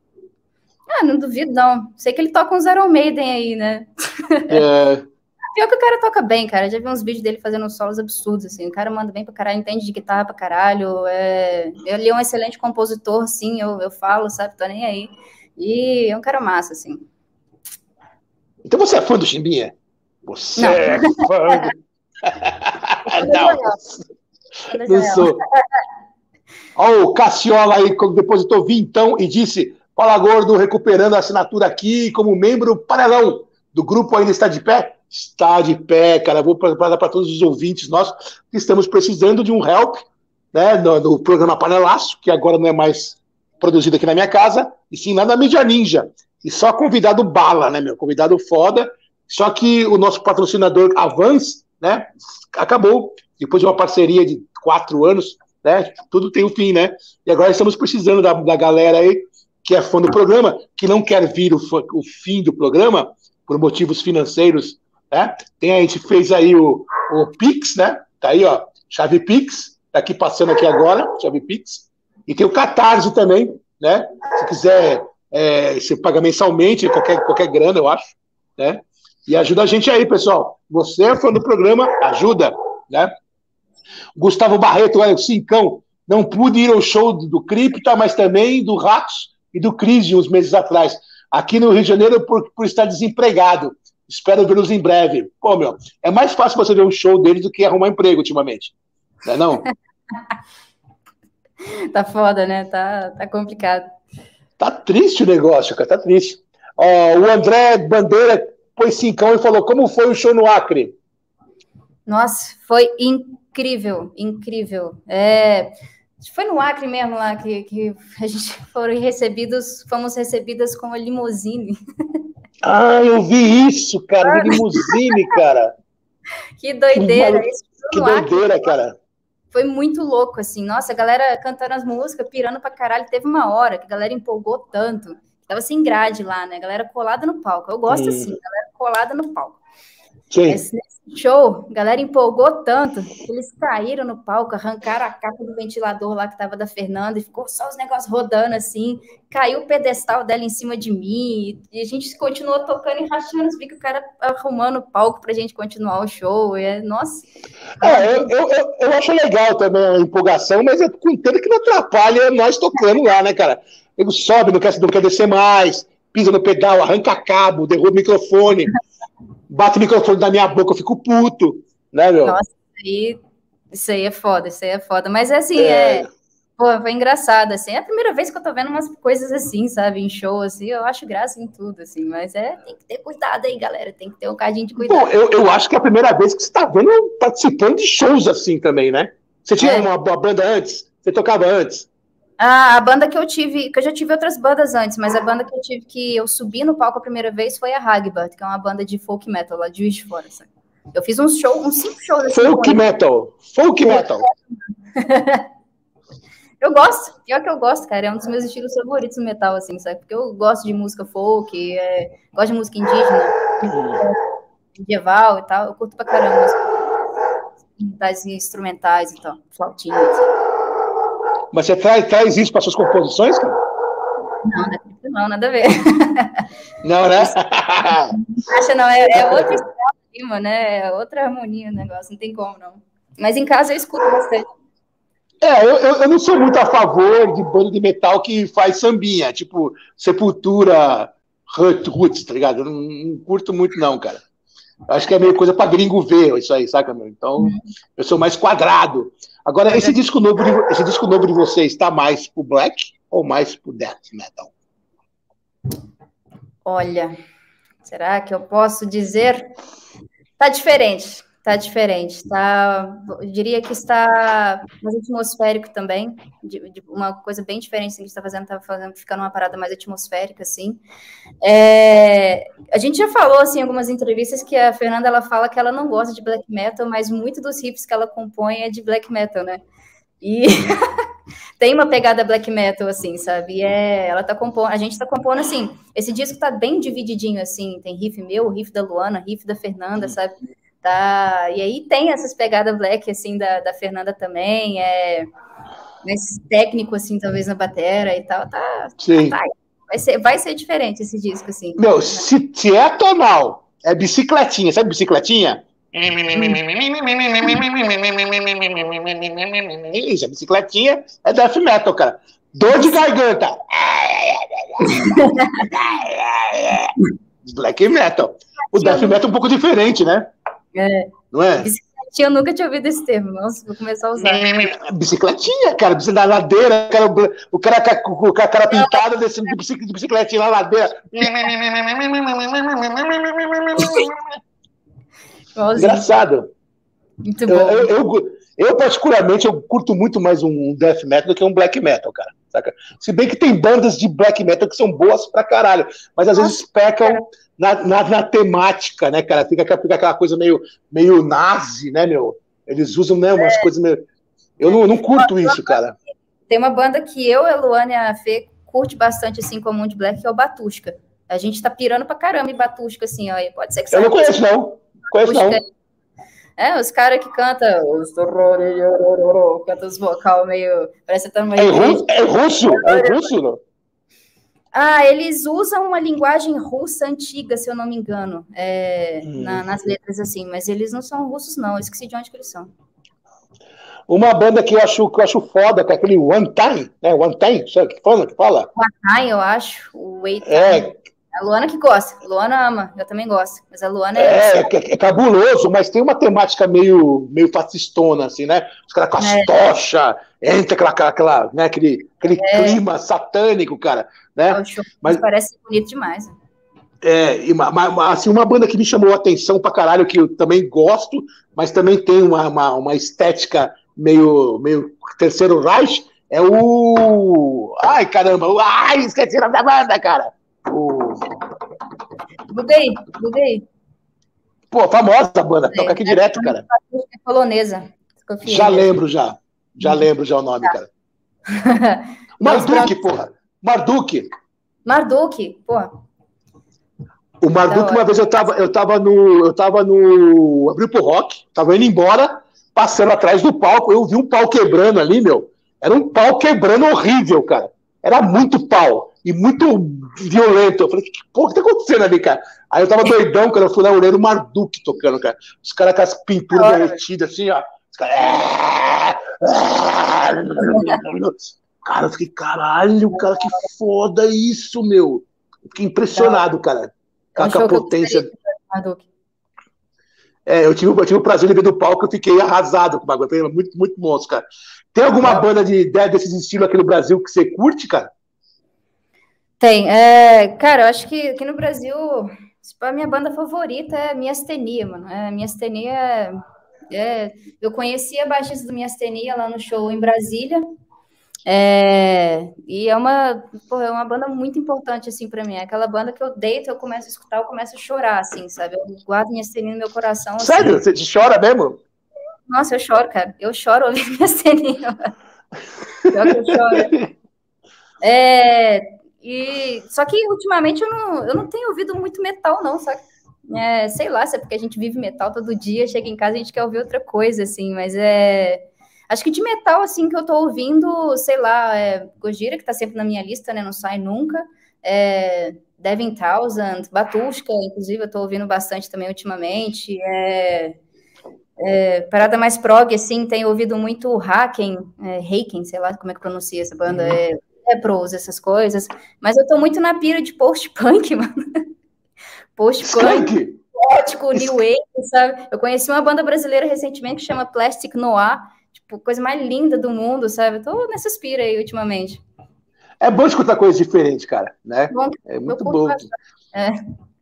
Ah, não duvido, não. Sei que ele toca uns Iron Maiden aí, né? É. Pior que o cara toca bem, cara. Já vi uns vídeos dele fazendo uns solos absurdos, assim. O cara manda bem pra caralho, entende de guitarra pra caralho. É... Ele é um excelente compositor, sim, eu, eu falo, sabe? Tô nem aí. E é um cara massa, assim. Então você é fã do Chimbinha? Você não. é fã do... não, não sou. Olha o Cassiola aí, depositou vintão e disse... Fala, Gordo, recuperando a assinatura aqui como membro panelão do grupo Ainda Está de Pé. está de pé, cara. Vou falar para todos os ouvintes nossos que estamos precisando de um help, né, no, no programa Panelaço, que agora não é mais produzido aqui na minha casa, e sim lá na Mídia Ninja. E só convidado bala, né, meu? Convidado foda. Só que o nosso patrocinador Avans, né, acabou. Depois de uma parceria de quatro anos, né, tudo tem um fim, né? E agora estamos precisando da, da galera aí que é fã do programa, que não quer vir o, o fim do programa por motivos financeiros, né? Tem, a gente fez aí o, o Pix, né? Tá aí, ó, chave Pix, tá aqui passando aqui agora, chave Pix. E tem o Catarse também, né? Se quiser, é, você paga mensalmente, qualquer, qualquer grana, eu acho, né? E ajuda a gente aí, pessoal. Você é fã do programa, ajuda, né? Gustavo Barreto, olha, o Cincão, não pude ir ao show do, do Cripta, mas também do Ratos e do Cris, uns meses atrás. Aqui no Rio de Janeiro, por, por estar desempregado. Espero vê-los em breve. Pô, meu, é mais fácil você ver um show deles do que arrumar emprego ultimamente. Não é não? Tá foda, né? Tá, tá complicado. Tá triste o negócio, cara, tá triste. Ó, o André Bandeira pôs cincão e falou, como foi o show no Acre? Nossa, foi incrível, incrível. É, foi no Acre mesmo lá que, que a gente foram recebidos, fomos recebidas com a limusine. Ah, eu vi isso, cara, de limusine, cara. Que doideira. Que, que doideira, Acre, cara. Foi muito louco, assim. Nossa, a galera cantando as músicas, pirando pra caralho. Teve uma hora que a galera empolgou tanto. Tava sem grade lá, né? A galera colada no palco. Eu gosto hum. assim, a galera colada no palco. Sim. Esse show, a galera empolgou tanto que eles caíram no palco, arrancaram a capa do ventilador lá que tava da Fernanda e ficou só os negócios rodando assim. Caiu o pedestal dela em cima de mim e a gente continuou tocando e rachando os bicos, o cara arrumando o palco pra gente continuar o show. E é, nossa. É, eu, eu, eu, eu acho legal também a empolgação, mas é contanto que não atrapalha nós tocando lá, né, cara? Ele sobe, não quer, não quer descer mais, pisa no pedal, arranca cabo, derruba o microfone. Bate o microfone da minha boca, eu fico puto, né, meu? Nossa, isso aí, isso aí é foda, isso aí é foda. Mas, assim, é... é... Pô, foi engraçado, assim. É a primeira vez que eu tô vendo umas coisas assim, sabe? Em show, assim, eu acho graça em tudo, assim. Mas é, tem que ter cuidado aí, galera. Tem que ter um cadinho de cuidado. Bom, eu, eu acho que é a primeira vez que você tá vendo participando de shows assim também, né? Você tinha é. uma, uma banda antes? Você tocava antes? Ah, a banda que eu tive, que eu já tive outras bandas antes, mas a banda que eu tive que eu subi no palco a primeira vez foi a Hagbard, que é uma banda de folk metal lá de Juiz de Fora, sabe? Eu fiz uns shows, uns cinco shows assim. Folk metal, folk metal. Eu gosto, pior que eu gosto, cara, é um dos meus estilos favoritos no metal, assim, sabe? Porque eu gosto de música folk, é, gosto de música indígena, medieval e tal, eu curto pra caramba das instrumentais e tal, flautinha, assim. Mas você traz, traz isso para suas composições, cara? Não, não, nada a ver. Não, né? Acha não, é, é outra estima, né? É outra harmonia o negócio, não tem como, não. Mas em casa eu escuto bastante. É, eu, eu, eu não sou muito a favor de banda de metal que faz sambinha, tipo Sepultura, Roots, tá ligado? Eu não, não curto muito, não, cara. Acho que é meio coisa pra gringo ver isso aí, saca, meu? Então, uhum. eu sou mais quadrado. Agora, esse disco novo de, esse disco novo de vocês está mais pro black ou mais pro death metal? Olha, será que eu posso dizer? Tá diferente, tá diferente. Tá, eu diria que está mais atmosférico também, de, de uma coisa bem diferente que a gente está fazendo, tá fazendo, ficando uma parada mais atmosférica, assim. É, a gente já falou, assim, em algumas entrevistas que a Fernanda, ela fala que ela não gosta de black metal, mas muito dos riffs que ela compõe é de black metal, né? E tem uma pegada black metal, assim, sabe? E é, ela tá compondo, a gente tá compondo, assim, esse disco tá bem divididinho, assim, tem riff meu, riff da Luana, riff da Fernanda, sabe? Tá, e aí tem essas pegadas black, assim, da, da Fernanda também, é mais técnico, assim, talvez na batera e tal, tá, Sim. Tá, vai, ser, vai ser diferente esse disco, assim. Meu, se, se é tonal, é bicicletinha, sabe bicicletinha? Isso, a bicicletinha é death metal, cara. Dor de garganta. Black metal. O death metal é um pouco diferente, né? É. Não é? Bicicletinha, eu nunca tinha ouvido esse termo. Nossa, vou começar a usar. Bicicletinha, cara. Na ladeira, cara, o cara com a cara pintada descendo de bicicletinha na ladeira. Engraçado. Muito bom. Eu, eu, eu, eu, particularmente, eu curto muito mais um death metal do que um black metal, cara. Saca? Se bem que tem bandas de black metal que são boas pra caralho, mas às Nossa, vezes pecam na, na, na temática, né, cara? Fica, fica aquela coisa meio, meio nazi, né, meu? Eles usam, né, umas é. coisas meio... Eu não, não curto Nossa, isso, cara. Tem uma banda que eu, a Luana e a Fê curte bastante, assim, comum de black, que é o Batusca. A gente tá pirando pra caramba em Batusca, assim, ó. Pode ser que Eu não conheço, não. Conheço, não. É, os caras que cantam os cantam os vocal meio... Parece que tá numa é, ru é russo? É russo, não? Ah, eles usam uma linguagem russa antiga, se eu não me engano, é, hum. na, nas letras, assim, mas eles não são russos, não. Eu esqueci de onde que eles são. Uma banda que eu acho, que eu acho foda, que é aquele One Time, né? One Time, sabe que fala? Que fala? One Time, eu acho. O Wait é. A Luana que gosta. A Luana ama, eu também gosto. Mas a Luana é... É, é, é cabuloso, mas tem uma temática meio, meio fascistona, assim, né? Os caras com as é. tochas, entra aquela, aquela, né? aquele, aquele é. clima satânico, cara. Né? É, o show mas parece bonito demais. É, e, assim, uma banda que me chamou a atenção pra caralho, que eu também gosto, mas também tem uma, uma, uma estética meio, meio terceiro Reich, é o... Ai, caramba! Ai, esqueci o nome da banda, cara! O... Buguei, buguei. Pô, famosa a banda, toca aqui é, direto, cara. É polonesa. Já lembro, já. Já lembro já o nome, tá. cara. Marduk, porra! Marduk! Marduk, porra. O Marduk, uma vez eu tava, eu tava no. Eu tava no. Abriu pro rock, tava indo embora, passando atrás do palco, eu vi um pau quebrando ali, meu. Era um pau quebrando horrível, cara. Era muito pau. E muito violento. Eu falei, que porra que tá acontecendo ali, cara? Aí eu tava doidão, cara. Eu fui lá olhando o Marduk tocando, cara. Os caras com as pinturas derretidas, assim, ó. Os caras. Cara, eu fiquei, caralho, cara, que foda isso, meu. Eu fiquei impressionado, cara. Com a potência. É, eu tive, eu tive o prazer de ver do palco, eu fiquei arrasado com o bagulho. Foi muito, muito monstro, cara. Tem alguma é. banda de, de, desses estilos aqui no Brasil que você curte, cara? Tem. É, cara, eu acho que aqui no Brasil, a minha banda favorita é Miastenia, mano. É, Miastenia é, é... Eu conheci a baixista do Miastenia lá no show em Brasília. É, e é uma, porra, é uma banda muito importante, assim, pra mim. É aquela banda que eu deito, eu começo a escutar, eu começo a chorar, assim, sabe? Eu guardo Miastenia no meu coração. Assim. Sério? Você chora mesmo? Nossa, eu choro, cara. Eu choro ouvindo Miastenia. Pior que eu choro. É, e, só que, ultimamente, eu não, eu não tenho ouvido muito metal, não, sabe? É, sei lá, se é porque a gente vive metal todo dia, chega em casa e a gente quer ouvir outra coisa, assim, mas é... Acho que de metal, assim, que eu tô ouvindo, sei lá, é Gojira, que tá sempre na minha lista, né, não sai nunca, é Devin Townsend, Batusca, inclusive, eu tô ouvindo bastante também ultimamente, é, é, parada mais prog, assim, tenho ouvido muito Haken, é, Haken, sei lá como é que pronuncia essa banda, uhum. é, é pros, essas coisas, mas eu tô muito na pira de post-punk, mano, post-punk, gótico, new wave, sabe, eu conheci uma banda brasileira recentemente que chama Plastic Noir, tipo, coisa mais linda do mundo, sabe? Eu tô nessa pira aí, ultimamente. É bom escutar coisas diferentes, cara, né? Bom, é muito bom. É.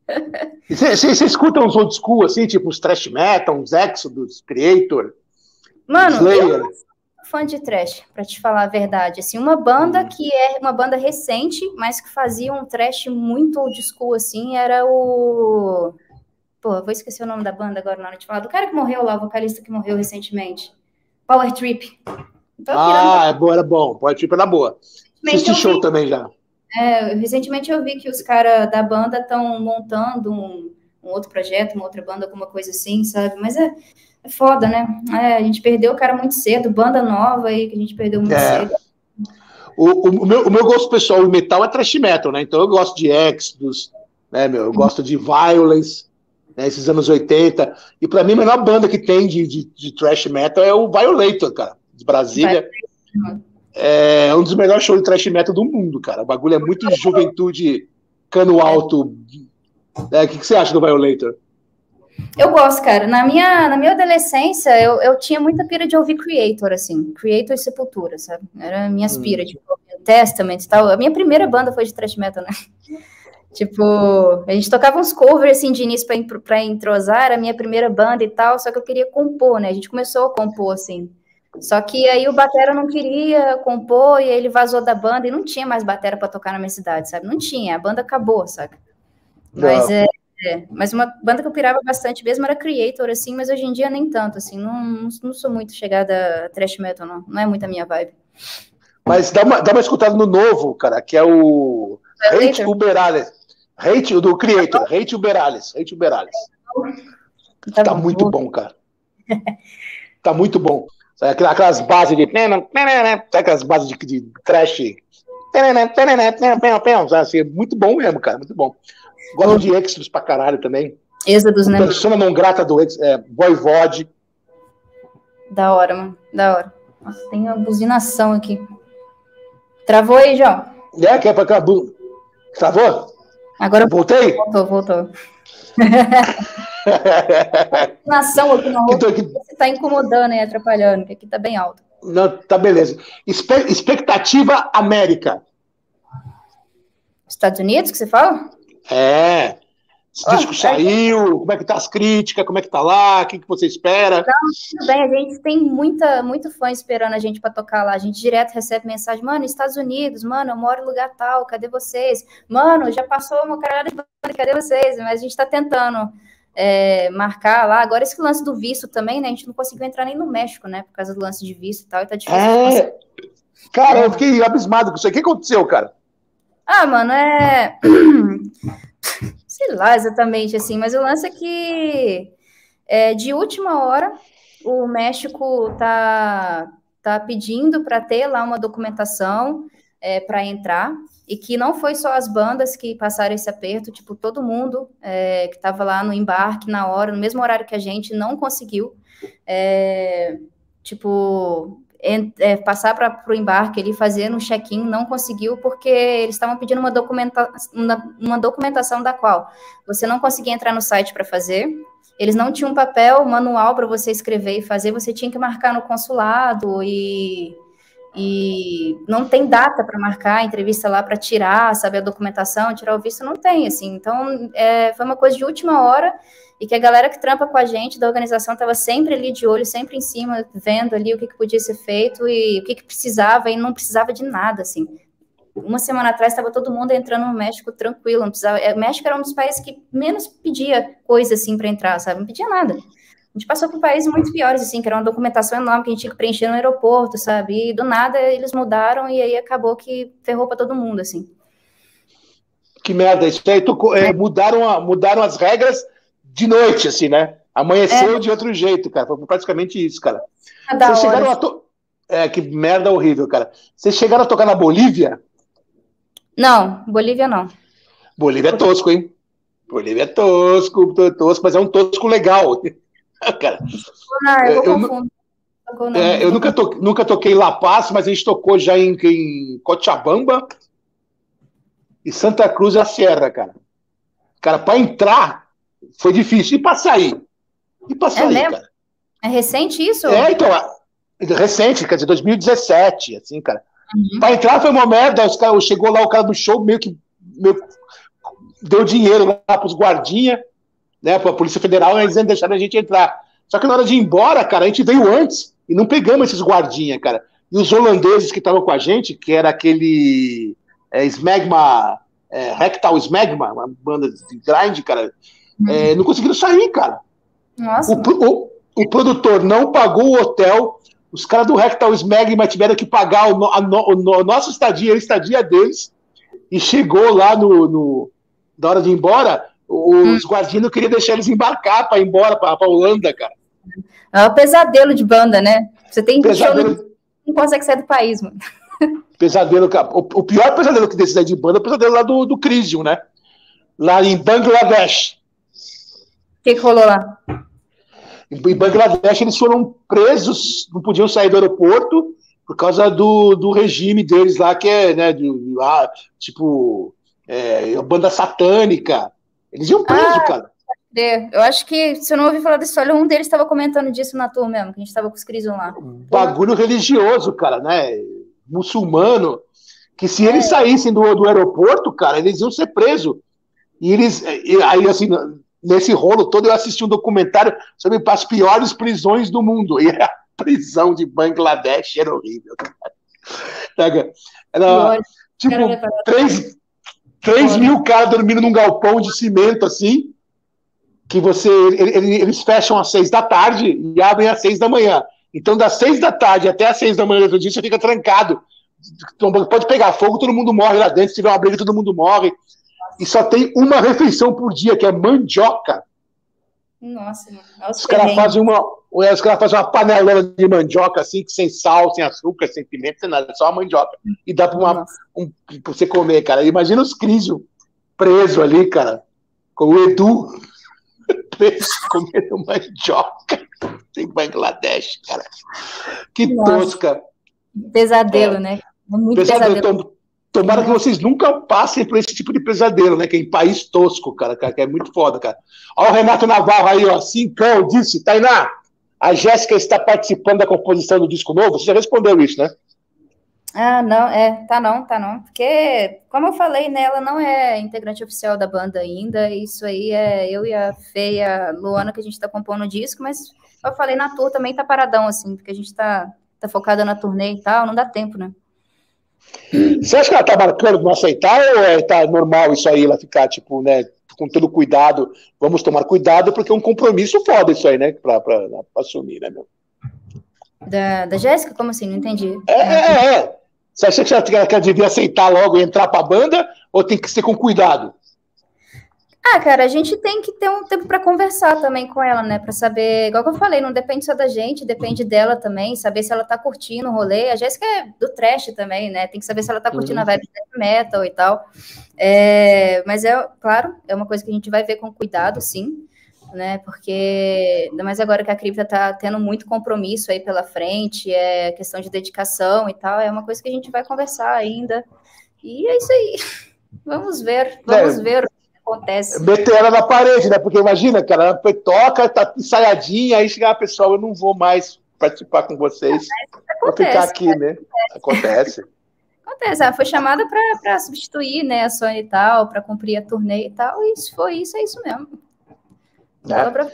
Você escuta uns old school, assim, tipo uns thrash metal, uns Exodus, Creator? Mano, Slayer. Eu não sou fã de thrash, pra te falar a verdade. Assim, uma banda hum. que é uma banda recente, mas que fazia um thrash muito old school, assim, era o... Pô, vou esquecer o nome da banda agora na hora de falar. Do cara que morreu lá, o vocalista que morreu recentemente. Power Trip. Então, ah, é bom, era bom. Power Trip era boa. Assisti show vi, também já. É, recentemente eu vi que os caras da banda estão montando um, um outro projeto, uma outra banda, alguma coisa assim, sabe? Mas é, é foda, né? É, a gente perdeu o cara muito cedo, banda nova aí que a gente perdeu muito é. cedo. O, o, o, meu, o meu gosto pessoal em metal é thrash metal, né? Então eu gosto de Exodus, né, meu? Eu gosto de Violence, né, esses anos oitenta, e pra mim a melhor banda que tem de, de, de thrash metal é o Violator, cara, de Brasília. É um dos melhores shows de thrash metal do mundo, cara. O bagulho é muito juventude, cano alto. É, o que, que você acha do Violator? Eu gosto, cara. Na minha, na minha adolescência, eu, eu tinha muita pira de ouvir Creator, assim. Creator e Sepultura, sabe? Era a minha pira, hum. tipo, Testament e tal. A minha primeira banda foi de thrash metal, né? Tipo, a gente tocava uns covers, assim, de início pra, pra entrosar, era a minha primeira banda e tal, só que eu queria compor, né? A gente começou a compor, assim. Só que aí o batera não queria compor, e aí ele vazou da banda, e não tinha mais batera pra tocar na minha cidade, sabe? Não tinha, a banda acabou, sabe? Mas, é, é, mas uma banda que eu pirava bastante mesmo era Creator, assim, mas hoje em dia nem tanto, assim, não, não, não sou muito chegada a thrash metal, não. Não é muito a minha vibe. Mas dá uma, dá uma escutada no novo, cara, que é o Hate Uberales. Hate, o do Creator, Hate Uberales. Hate Uberales. Tá, tá muito bom, cara. Tá muito bom. Aquelas bases de. Aquelas bases de, de trash. Assim, muito bom mesmo, cara. Muito bom. Gosto de Exodus pra caralho também. Exodus, né? Persona não grata do é, Voivode. Da hora, mano. Da hora. Nossa, tem uma buzinação aqui. Travou aí, João? É, que é pra cá. Travou? Agora voltei? Voltou, voltou. Nação aqui na rua, que você tá incomodando e atrapalhando, que aqui tá bem alto. Não, tá beleza. Espe expectativa América. Estados Unidos, que você fala? É. Esse disco oh, saiu, é... como é que tá as críticas, como é que tá lá, o que, que você espera? Não, tudo bem, a gente tem muita, muito fã esperando a gente para tocar lá, a gente direto recebe mensagem, mano, Estados Unidos, mano, eu moro em lugar tal, cadê vocês? Mano, já passou uma caralho de banda, cadê vocês? Mas a gente tá tentando é, marcar lá, agora esse lance do visto também, né, a gente não conseguiu entrar nem no México, né, por causa do lance de visto e tal, e tá difícil. É... Cara, é. eu fiquei abismado com isso aí, o que aconteceu, cara? Ah, mano, é... sei lá exatamente, assim, mas o lance é que é, de última hora o México tá, tá pedindo para ter lá uma documentação é, para entrar, e que não foi só as bandas que passaram esse aperto, tipo, todo mundo é, que estava lá no embarque na hora, no mesmo horário que a gente, não conseguiu, é, tipo... É, passar para o embarque ali, fazer um check-in, não conseguiu, porque eles estavam pedindo uma, documenta uma, uma documentação da qual você não conseguia entrar no site para fazer, eles não tinham um papel, manual para você escrever e fazer, você tinha que marcar no consulado, e, e não tem data para marcar a entrevista lá para tirar, sabe, a documentação, tirar o visto, não tem, assim, então é, foi uma coisa de última hora, e que a galera que trampa com a gente da organização estava sempre ali de olho, sempre em cima, vendo ali o que, que podia ser feito e o que, que precisava, e não precisava de nada, assim. Uma semana atrás estava todo mundo entrando no México tranquilo, não precisava... O México era um dos países que menos pedia coisa, assim, para entrar, sabe? Não pedia nada. A gente passou por países muito piores, assim, que era uma documentação enorme que a gente tinha que preencher no aeroporto, sabe? E do nada eles mudaram e aí acabou que ferrou para todo mundo, assim. Que merda, isso aí, tu, é, mudaram, a, mudaram as regras de noite, assim, né? Amanheceu é. de outro jeito, cara. Foi praticamente isso, cara. É Vocês chegaram a to... É, que merda horrível, cara. Vocês chegaram a tocar na Bolívia? Não, Bolívia não. Bolívia é tosco, hein? Bolívia é tosco, tosco, mas é um tosco legal. Cara, ah, eu, eu, confundo. eu, é, eu nunca, to... nunca toquei em La Paz, mas a gente tocou já em, em Cochabamba e Santa Cruz da Sierra, cara. Cara, pra entrar foi difícil. E pra sair? E pra sair, é cara? É recente isso? É, então, recente, quer dizer, dois mil e dezessete, assim, cara. Uhum. Pra entrar foi uma merda, os cara, chegou lá o cara do show, meio que meio, deu dinheiro lá pros guardinha, né, pra Polícia Federal, e eles deixaram a gente entrar. Só que na hora de ir embora, cara, a gente veio antes e não pegamos esses guardinha, cara. E os holandeses que estavam com a gente, que era aquele é, Smegma, é, Rectal Smegma, uma banda de grind, cara, uhum. é, não conseguiram sair, cara. Nossa. O, o, o produtor não pagou o hotel, os caras do Rectal Smegma tiveram que pagar o, a, no, o nosso estadia, a estadia deles, e chegou lá no, no na hora de ir embora, os hum. guardiões não queriam deixar eles embarcar para ir embora para a Holanda, cara. É um pesadelo de banda, né? Você tem pesadelo... show, não consegue sair do país, mano. Pesadelo, cara. O, o pior pesadelo que decide de banda é o pesadelo lá do, do Crisium, né? Lá em Bangladesh. O que, que rolou lá? Em Bangladesh, eles foram presos, não podiam sair do aeroporto por causa do, do regime deles lá, que é, né, de, lá, tipo, é, banda satânica. Eles iam presos, ah, cara. Eu acho que, se eu não ouvi falar dessa história, um deles estava comentando disso na tour mesmo, que a gente estava com os Crisium lá. Bagulho religioso, cara, né? Muçulmano, que se é. eles saíssem do, do aeroporto, cara, eles iam ser presos. E eles, e aí assim, nesse rolo todo eu assisti um documentário sobre as piores prisões do mundo, e a prisão de Bangladesh era horrível. Era, tipo, três, três mil caras dormindo num galpão de cimento, assim, que você, eles fecham às seis da tarde e abrem às seis da manhã. Então, das seis da tarde até às seis da manhã do dia, você fica trancado. Pode pegar fogo, todo mundo morre lá dentro. Se tiver uma briga, todo mundo morre. E só tem uma refeição por dia, que é mandioca. Nossa, os caras fazem uma, os caras fazem uma panelona de mandioca, assim, sem sal, sem açúcar, sem pimenta, sem nada, só a mandioca. E dá pra, uma, um, pra você comer, cara. Imagina os Crísio preso ali, cara, com o Edu preso comendo mandioca em Bangladesh, cara. Que Nossa. tosca. Pesadelo, é. né? É muito pesadelo. pesadelo. Tomara que vocês nunca passem por esse tipo de pesadelo, né? Que é em país tosco, cara, que é muito foda, cara. Olha o Renato Navarro aí, ó. Cincão, disse, Tainá, a Jéssica está participando da composição do disco novo? Você já respondeu isso, né? Ah, não, é, tá não, tá não. Porque, como eu falei, né, ela não é integrante oficial da banda ainda. Isso aí é eu e a Fê e a Luana que a gente tá compondo o disco, mas eu falei, na tour também tá paradão, assim, porque a gente tá, tá focada na turnê e tal, não dá tempo, né? Você acha que ela tá marcando não aceitar ou é, tá normal isso aí, ela ficar, tipo, né, com todo cuidado, vamos tomar cuidado, porque é um compromisso foda isso aí, né, pra, pra, pra assumir, né, meu? Da, da Jéssica? Como assim? Não entendi. É, é, é. Você acha que ela, que ela devia aceitar logo e entrar pra banda, ou tem que ser com cuidado? Ah, cara, a gente tem que ter um tempo para conversar também com ela, né? Para saber, igual que eu falei, não depende só da gente, depende dela também, saber se ela tá curtindo o rolê. A Jéssica é do trash também, né? Tem que saber se ela tá curtindo uhum. a vibe de metal e tal. É, mas é, claro, é uma coisa que a gente vai ver com cuidado, sim, né? Porque, ainda mais agora que a Cripta tá tendo muito compromisso aí pela frente, é questão de dedicação e tal, é uma coisa que a gente vai conversar ainda. E é isso aí. Vamos ver, vamos é. ver. Acontece. Meter ela na parede, né? Porque imagina, cara, ela toca, tá ensaiadinha, aí chega a pessoa, eu não vou mais participar com vocês. Acontece, vou ficar aqui, né? Acontece. Acontece. Ela foi chamada para substituir, né, a Sony e tal, para cumprir a turnê e tal, e se foi isso, é isso mesmo. É. Pra...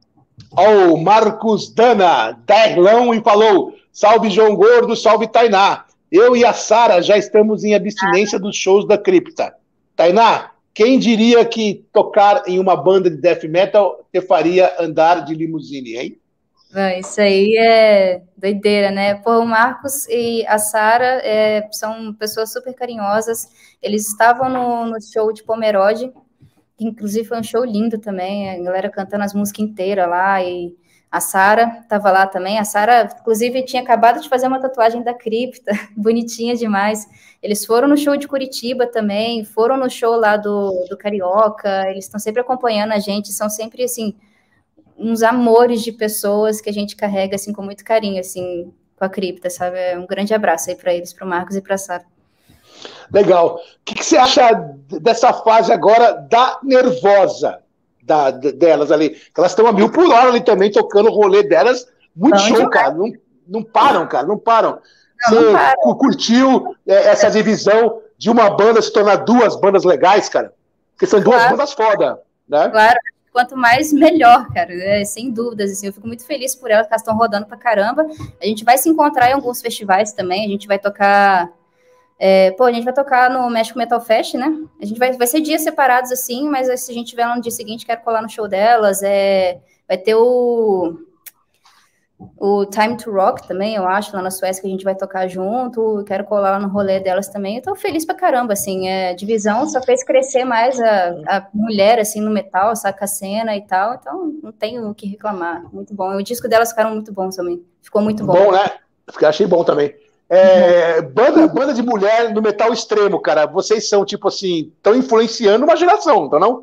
Ó, o Marcos Dana, Derlão, e falou: salve João Gordo, salve Tainá. Eu e a Sara já estamos em abstinência ah. dos shows da Cripta. Tainá, quem diria que tocar em uma banda de death metal te faria andar de limusine, hein? Isso aí é doideira, né? Pô, o Marcos e a Sara é, são pessoas super carinhosas. Eles estavam no, no show de Pomerode, que inclusive foi um show lindo também, a galera cantando as músicas inteiras lá, e a Sara estava lá também. A Sara, inclusive, tinha acabado de fazer uma tatuagem da Cripta, bonitinha demais. Eles foram no show de Curitiba também, foram no show lá do, do Carioca, eles estão sempre acompanhando a gente, são sempre, assim, uns amores de pessoas que a gente carrega, assim, com muito carinho, assim, com a Cripta, sabe? Um grande abraço aí para eles, para o Marcos e para a Sara. Legal. O que, que você acha dessa fase agora da Nervosa? Da, delas ali, elas estão a mil por hora ali também, tocando o rolê delas, muito não, show, cara, não, não param, cara, não param. Não, Você não param. curtiu essa divisão de uma banda se tornar duas bandas legais, cara? Porque são duas claro. bandas foda, né? Claro, quanto mais, melhor, cara, é, sem dúvidas, assim, eu fico muito feliz por elas, que elas estão rodando pra caramba. A gente vai se encontrar em alguns festivais também, a gente vai tocar... É, pô, a gente vai tocar no México Metal Fest, né? A gente vai, vai ser dias separados, assim, mas se a gente tiver lá no dia seguinte, quero colar no show delas. É, vai ter o, o Time to Rock também, eu acho, lá na Suécia, que a gente vai tocar junto. Quero colar lá no rolê delas também. Eu tô feliz pra caramba, assim. É, divisão só fez crescer mais a, a mulher, assim, no metal, saca a cena e tal. Então, não tenho o que reclamar. Muito bom. O disco delas ficaram muito bons também. Ficou muito bom. Bom, né? Achei bom também. É, banda, banda de mulher no metal extremo, cara, vocês são, tipo assim, estão influenciando uma geração, então não?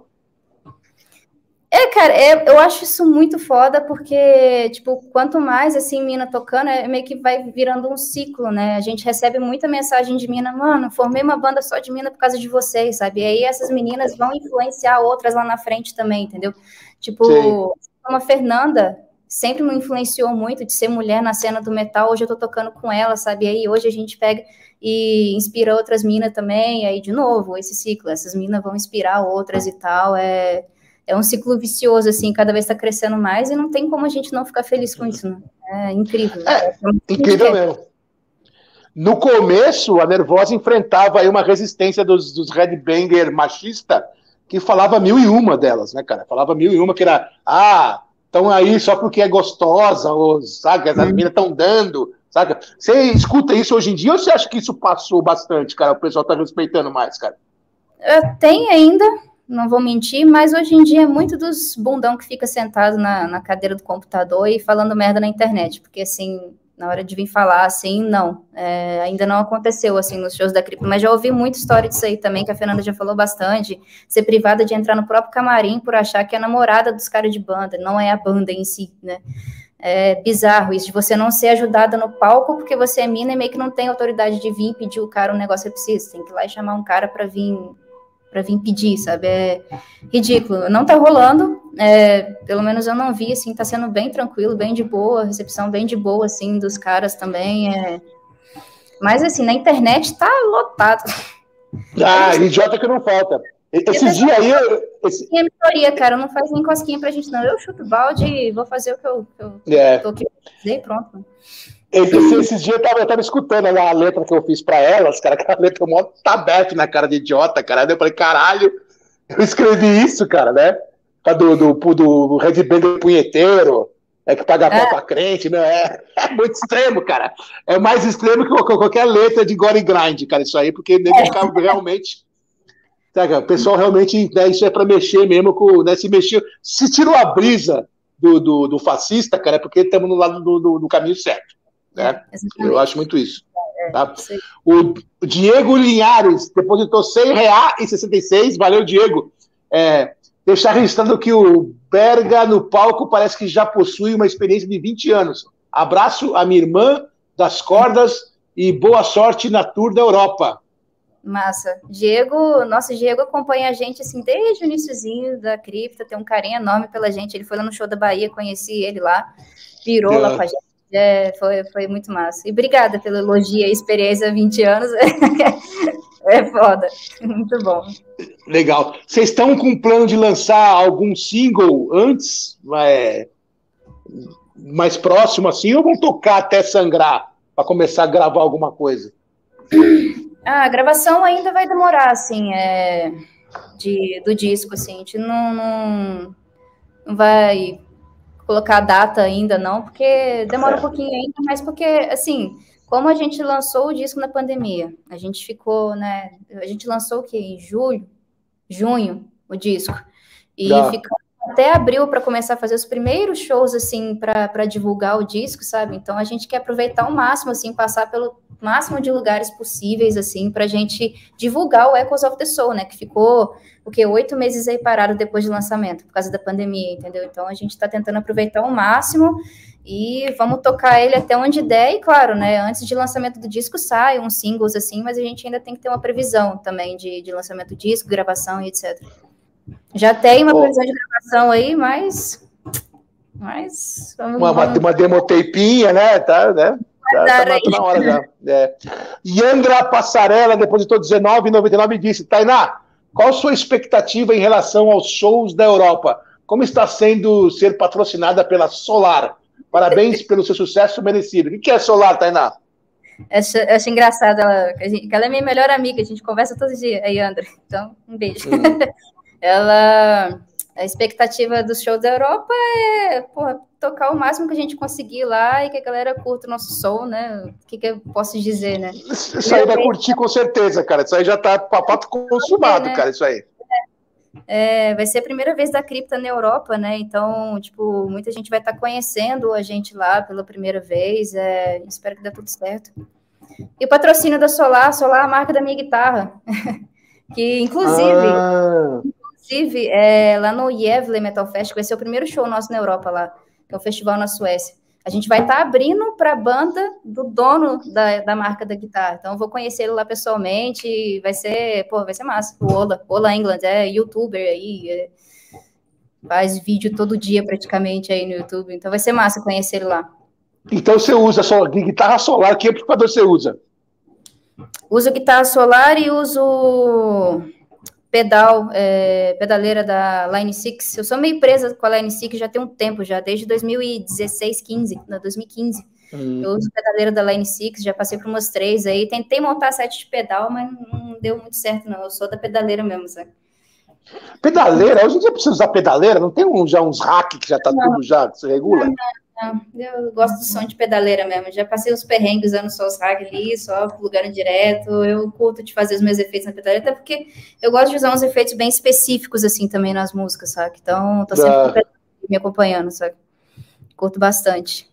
É, cara, é, eu acho isso muito foda, porque, tipo, quanto mais, assim, mina tocando, é meio que vai virando um ciclo, né? A gente recebe muita mensagem de mina, mano, formei uma banda só de mina por causa de vocês, sabe? E aí essas meninas vão influenciar outras lá na frente também, entendeu? Tipo, Sim. como a Fernanda... sempre me influenciou muito de ser mulher na cena do metal, hoje eu tô tocando com ela, sabe, e aí hoje a gente pega, e inspira outras minas também, aí de novo, esse ciclo, essas minas vão inspirar outras e tal, é, é um ciclo vicioso, assim, cada vez está crescendo mais, e não tem como a gente não ficar feliz com isso, né? É incrível. É, é incrível mesmo. No começo, a Nervosa enfrentava aí uma resistência dos, dos headbanger machista, que falava mil e uma delas, né, cara? Falava mil e uma que era, ah, estão aí só porque é gostosa, ou, sabe, as meninas estão dando, sabe? Você escuta isso hoje em dia ou você acha que isso passou bastante, cara? O pessoal tá respeitando mais, cara? Tem ainda, não vou mentir, mas hoje em dia é muito dos bundão que fica sentado na, na cadeira do computador e falando merda na internet, porque assim, na hora de vir falar assim, não, é, ainda não aconteceu assim nos shows da Cripto, mas já ouvi muita história disso aí também, que a Fernanda já falou bastante, ser privada de entrar no próprio camarim por achar que é a namorada dos caras de banda, não é a banda em si, né? É bizarro isso, de você não ser ajudada no palco porque você é mina e meio que não tem autoridade de vir pedir o cara um negócio que precisa, tem que ir lá e chamar um cara para vir para vir pedir, sabe? É ridículo. Não tá rolando, é, pelo menos eu não vi, assim, tá sendo bem tranquilo, bem de boa, recepção bem de boa, assim, dos caras também. É... Mas, assim, na internet tá lotado. Ah, gente... idiota que não falta. Esses dias aí... Esse... Minha mentoria, cara, não faz nem cosquinha pra gente, não. Eu chuto balde e vou fazer o que eu, que eu é. tô aqui pra fazer e pronto. Esses, esses dias eu tava, eu tava escutando a letra que eu fiz pra elas, cara, aquela letra mó tá aberto na cara de idiota, cara. Eu falei, caralho, eu escrevi isso, cara, né? Do, do, do, do Red Band punheteiro, é que paga pau pra crente, né? É, é muito extremo, cara. É mais extremo que qualquer letra de Gore Grind, cara, isso aí, porque nego fica realmente. Sabe, o pessoal realmente, né, isso é pra mexer mesmo com. Né, se mexer. Se tirou a brisa do, do, do fascista, cara, é porque estamos no lado do, do, do caminho certo. Né? Eu acho muito isso. Tá? O Diego Linhares depositou cem reais e sessenta e seis. Valeu, Diego. É, deixar registrando que o Berga no palco parece que já possui uma experiência de vinte anos. Abraço a minha irmã das cordas e boa sorte na tour da Europa. Massa. Diego, nosso Diego acompanha a gente assim desde o iniciozinho da cripta, tem um carinho enorme pela gente. Ele foi lá no show da Bahia, conheci ele lá, pirou é. lá com a gente. É, foi, foi muito massa. E obrigada pelo elogio e experiência há vinte anos. É foda. Muito bom. Legal. Vocês estão com plano de lançar algum single antes? É, mais próximo assim? Ou vão tocar até sangrar para começar a gravar alguma coisa? Ah, a gravação ainda vai demorar, assim, é, de, do disco, assim. A gente não, não, não vai colocar a data ainda, não, porque demora um pouquinho ainda, mas porque, assim, como a gente lançou o disco na pandemia, a gente ficou, né, a gente lançou o quê? Em julho, junho, o disco, e ah. ficou até abril para começar a fazer os primeiros shows, assim, para divulgar o disco, sabe? Então, a gente quer aproveitar ao máximo, assim, passar pelo máximo de lugares possíveis, assim, para a gente divulgar o Echoes of the Soul, né? Que ficou, o quê? Oito meses aí parado depois do lançamento, por causa da pandemia, entendeu? Então, a gente está tentando aproveitar ao máximo e vamos tocar ele até onde der, e claro, né? Antes de lançamento do disco sai uns singles, assim, mas a gente ainda tem que ter uma previsão também de, de lançamento do disco, gravação e etcétera. Já tem uma previsão de gravação aí, mas... mas vamos, uma, vamos... uma demotapinha, né? Tá, né? Tá, tá, tá na hora já. É. Yangra Passarela depositou dezenove reais e noventa e nove e disse: Tainá, qual a sua expectativa em relação aos shows da Europa? Como está sendo ser patrocinada pela Solar? Parabéns pelo seu sucesso merecido. O que é Solar, Tainá? Eu acho, eu acho engraçado, ela, ela é minha melhor amiga, a gente conversa todo dia, a Yandra. Então, um beijo. Uhum. Ela, a expectativa dos shows da Europa é, porra, tocar o máximo que a gente conseguir lá e que a galera curta o nosso som, né? O que, que eu posso dizer, né? Isso aí vai curtir com certeza, cara. Isso aí já tá papato consumado, é, né? Cara, isso aí. É, vai ser a primeira vez da cripta na Europa, né? Então, tipo, muita gente vai estar tá conhecendo a gente lá pela primeira vez. É, espero que dê tudo certo. E o patrocínio da Solar, Solar é a marca da minha guitarra. Que, inclusive... Ah. Inclusive, é, lá no Gävle Metal Fest, vai ser o primeiro show nosso na Europa lá, que é um festival na Suécia. A gente vai estar tá abrindo para a banda do dono da, da marca da guitarra. Então, eu vou conhecer ele lá pessoalmente, vai ser, pô, vai ser massa. O Ola, Ola England, é youtuber aí, é, faz vídeo todo dia praticamente aí no YouTube, então vai ser massa conhecer ele lá. Então, você usa só guitarra solar, que amplificador você usa? Uso guitarra solar e uso pedal, é, pedaleira da Line six. Eu sou meio presa com a Line six já tem um tempo, já desde dois mil e dezesseis, quinze, não, dois mil e quinze. Hum. Eu uso pedaleira da Line six, já passei por umas três aí. Tentei montar set de pedal, mas não deu muito certo, não. Eu sou da pedaleira mesmo, sabe? Pedaleira? Hoje em dia precisa usar pedaleira? Não tem um, já uns hacks que já tá não. Tudo já, que se regula? Não, não, não. Eu gosto do som de pedaleira mesmo. Já passei os perrengues usando só os hacks ali, só plugando direto. Eu curto de fazer os meus efeitos na pedaleira, até porque eu gosto de usar uns efeitos bem específicos, assim, também nas músicas, sabe? Então, tô sempre ah. me acompanhando, sabe? Curto bastante.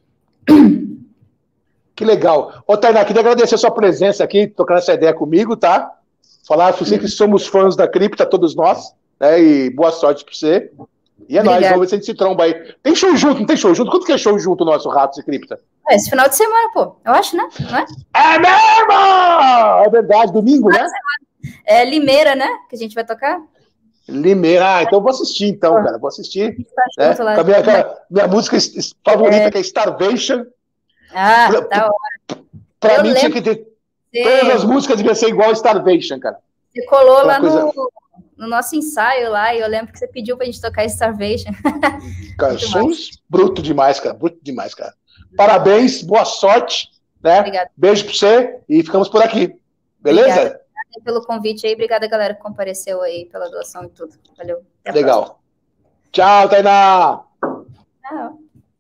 Que legal. Ô, Tainá, queria agradecer a sua presença aqui, tocando essa ideia comigo, tá? Falar para você que somos fãs da Cripta, todos nós, né? E boa sorte para você. E é Obrigada. Nóis, vamos ver se a gente se tromba aí. Tem show junto, não tem show junto? Quanto que é show junto nosso, Ratos e Cripta? É, esse final de semana, pô. Eu acho, né? Não é? É mesmo! É verdade, domingo, né? É Limeira, né? Que a gente vai tocar. Limeira. Ah, então eu vou assistir, então, cara. Vou assistir. Né? Com a minha, a minha música favorita, é... que é Starvation. Ah, pra, tá ótimo. Pra eu mim, tinha que ter. Sim. Todas as músicas deviam ser igual Starvation, cara. Você colou Aquela lá coisa... no, no nosso ensaio lá, e eu lembro que você pediu pra gente tocar Starvation. Cara, somos bruto demais, cara. Bruto demais, cara. Parabéns, boa sorte, né? Obrigada. Beijo pra você e ficamos por aqui. Beleza? Obrigada. Obrigada pelo convite aí. Obrigada, galera, que compareceu aí, pela doação e tudo. Valeu. Até Legal. Próxima. Tchau, Tainá. Tchau.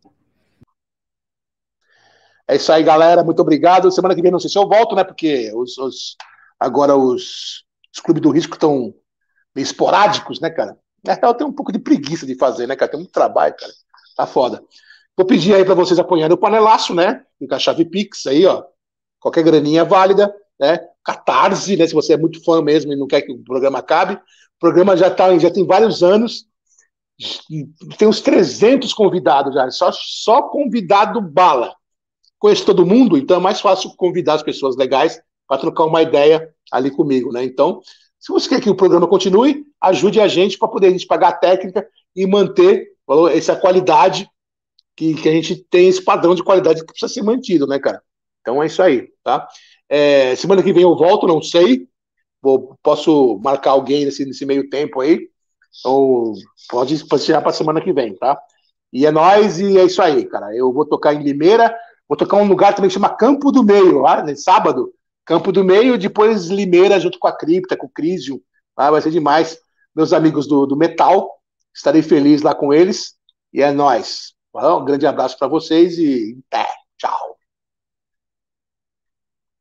É isso aí, galera. Muito obrigado. Semana que vem não sei se eu volto, né? Porque os, os, agora os, os clubes do risco estão meio esporádicos, né, cara? Na real, eu tenho um pouco de preguiça de fazer, né, cara? Tem muito trabalho, cara. Tá foda. Vou pedir aí para vocês apoiarem o Panelaço, né? Com a chave Pix aí, ó. Qualquer graninha é válida, né? Catarse, né? Se você é muito fã mesmo e não quer que o programa acabe. O programa já, tá, já tem vários anos. Tem uns trezentos convidados já. Só, só convidado bala. Conheço todo mundo, então é mais fácil convidar as pessoas legais para trocar uma ideia ali comigo, né? Então, se você quer que o programa continue, ajude a gente para poder a gente pagar a técnica e manter essa qualidade, que, que a gente tem esse padrão de qualidade que precisa ser mantido, né, cara? Então é isso aí, tá? É, semana que vem eu volto, não sei. Vou, posso marcar alguém nesse, nesse meio tempo aí. Ou pode, pode tirar para semana que vem, tá? E é nóis, e é isso aí, cara. Eu vou tocar em Limeira. Vou tocar um lugar também que chama Campo do Meio, lá, né? Sábado. Campo do Meio, depois Limeira, junto com a Cripta, com o Crisium. Ah, vai ser demais. Meus amigos do, do metal, estarei feliz lá com eles. E é nóis. Um grande abraço para vocês e em pé.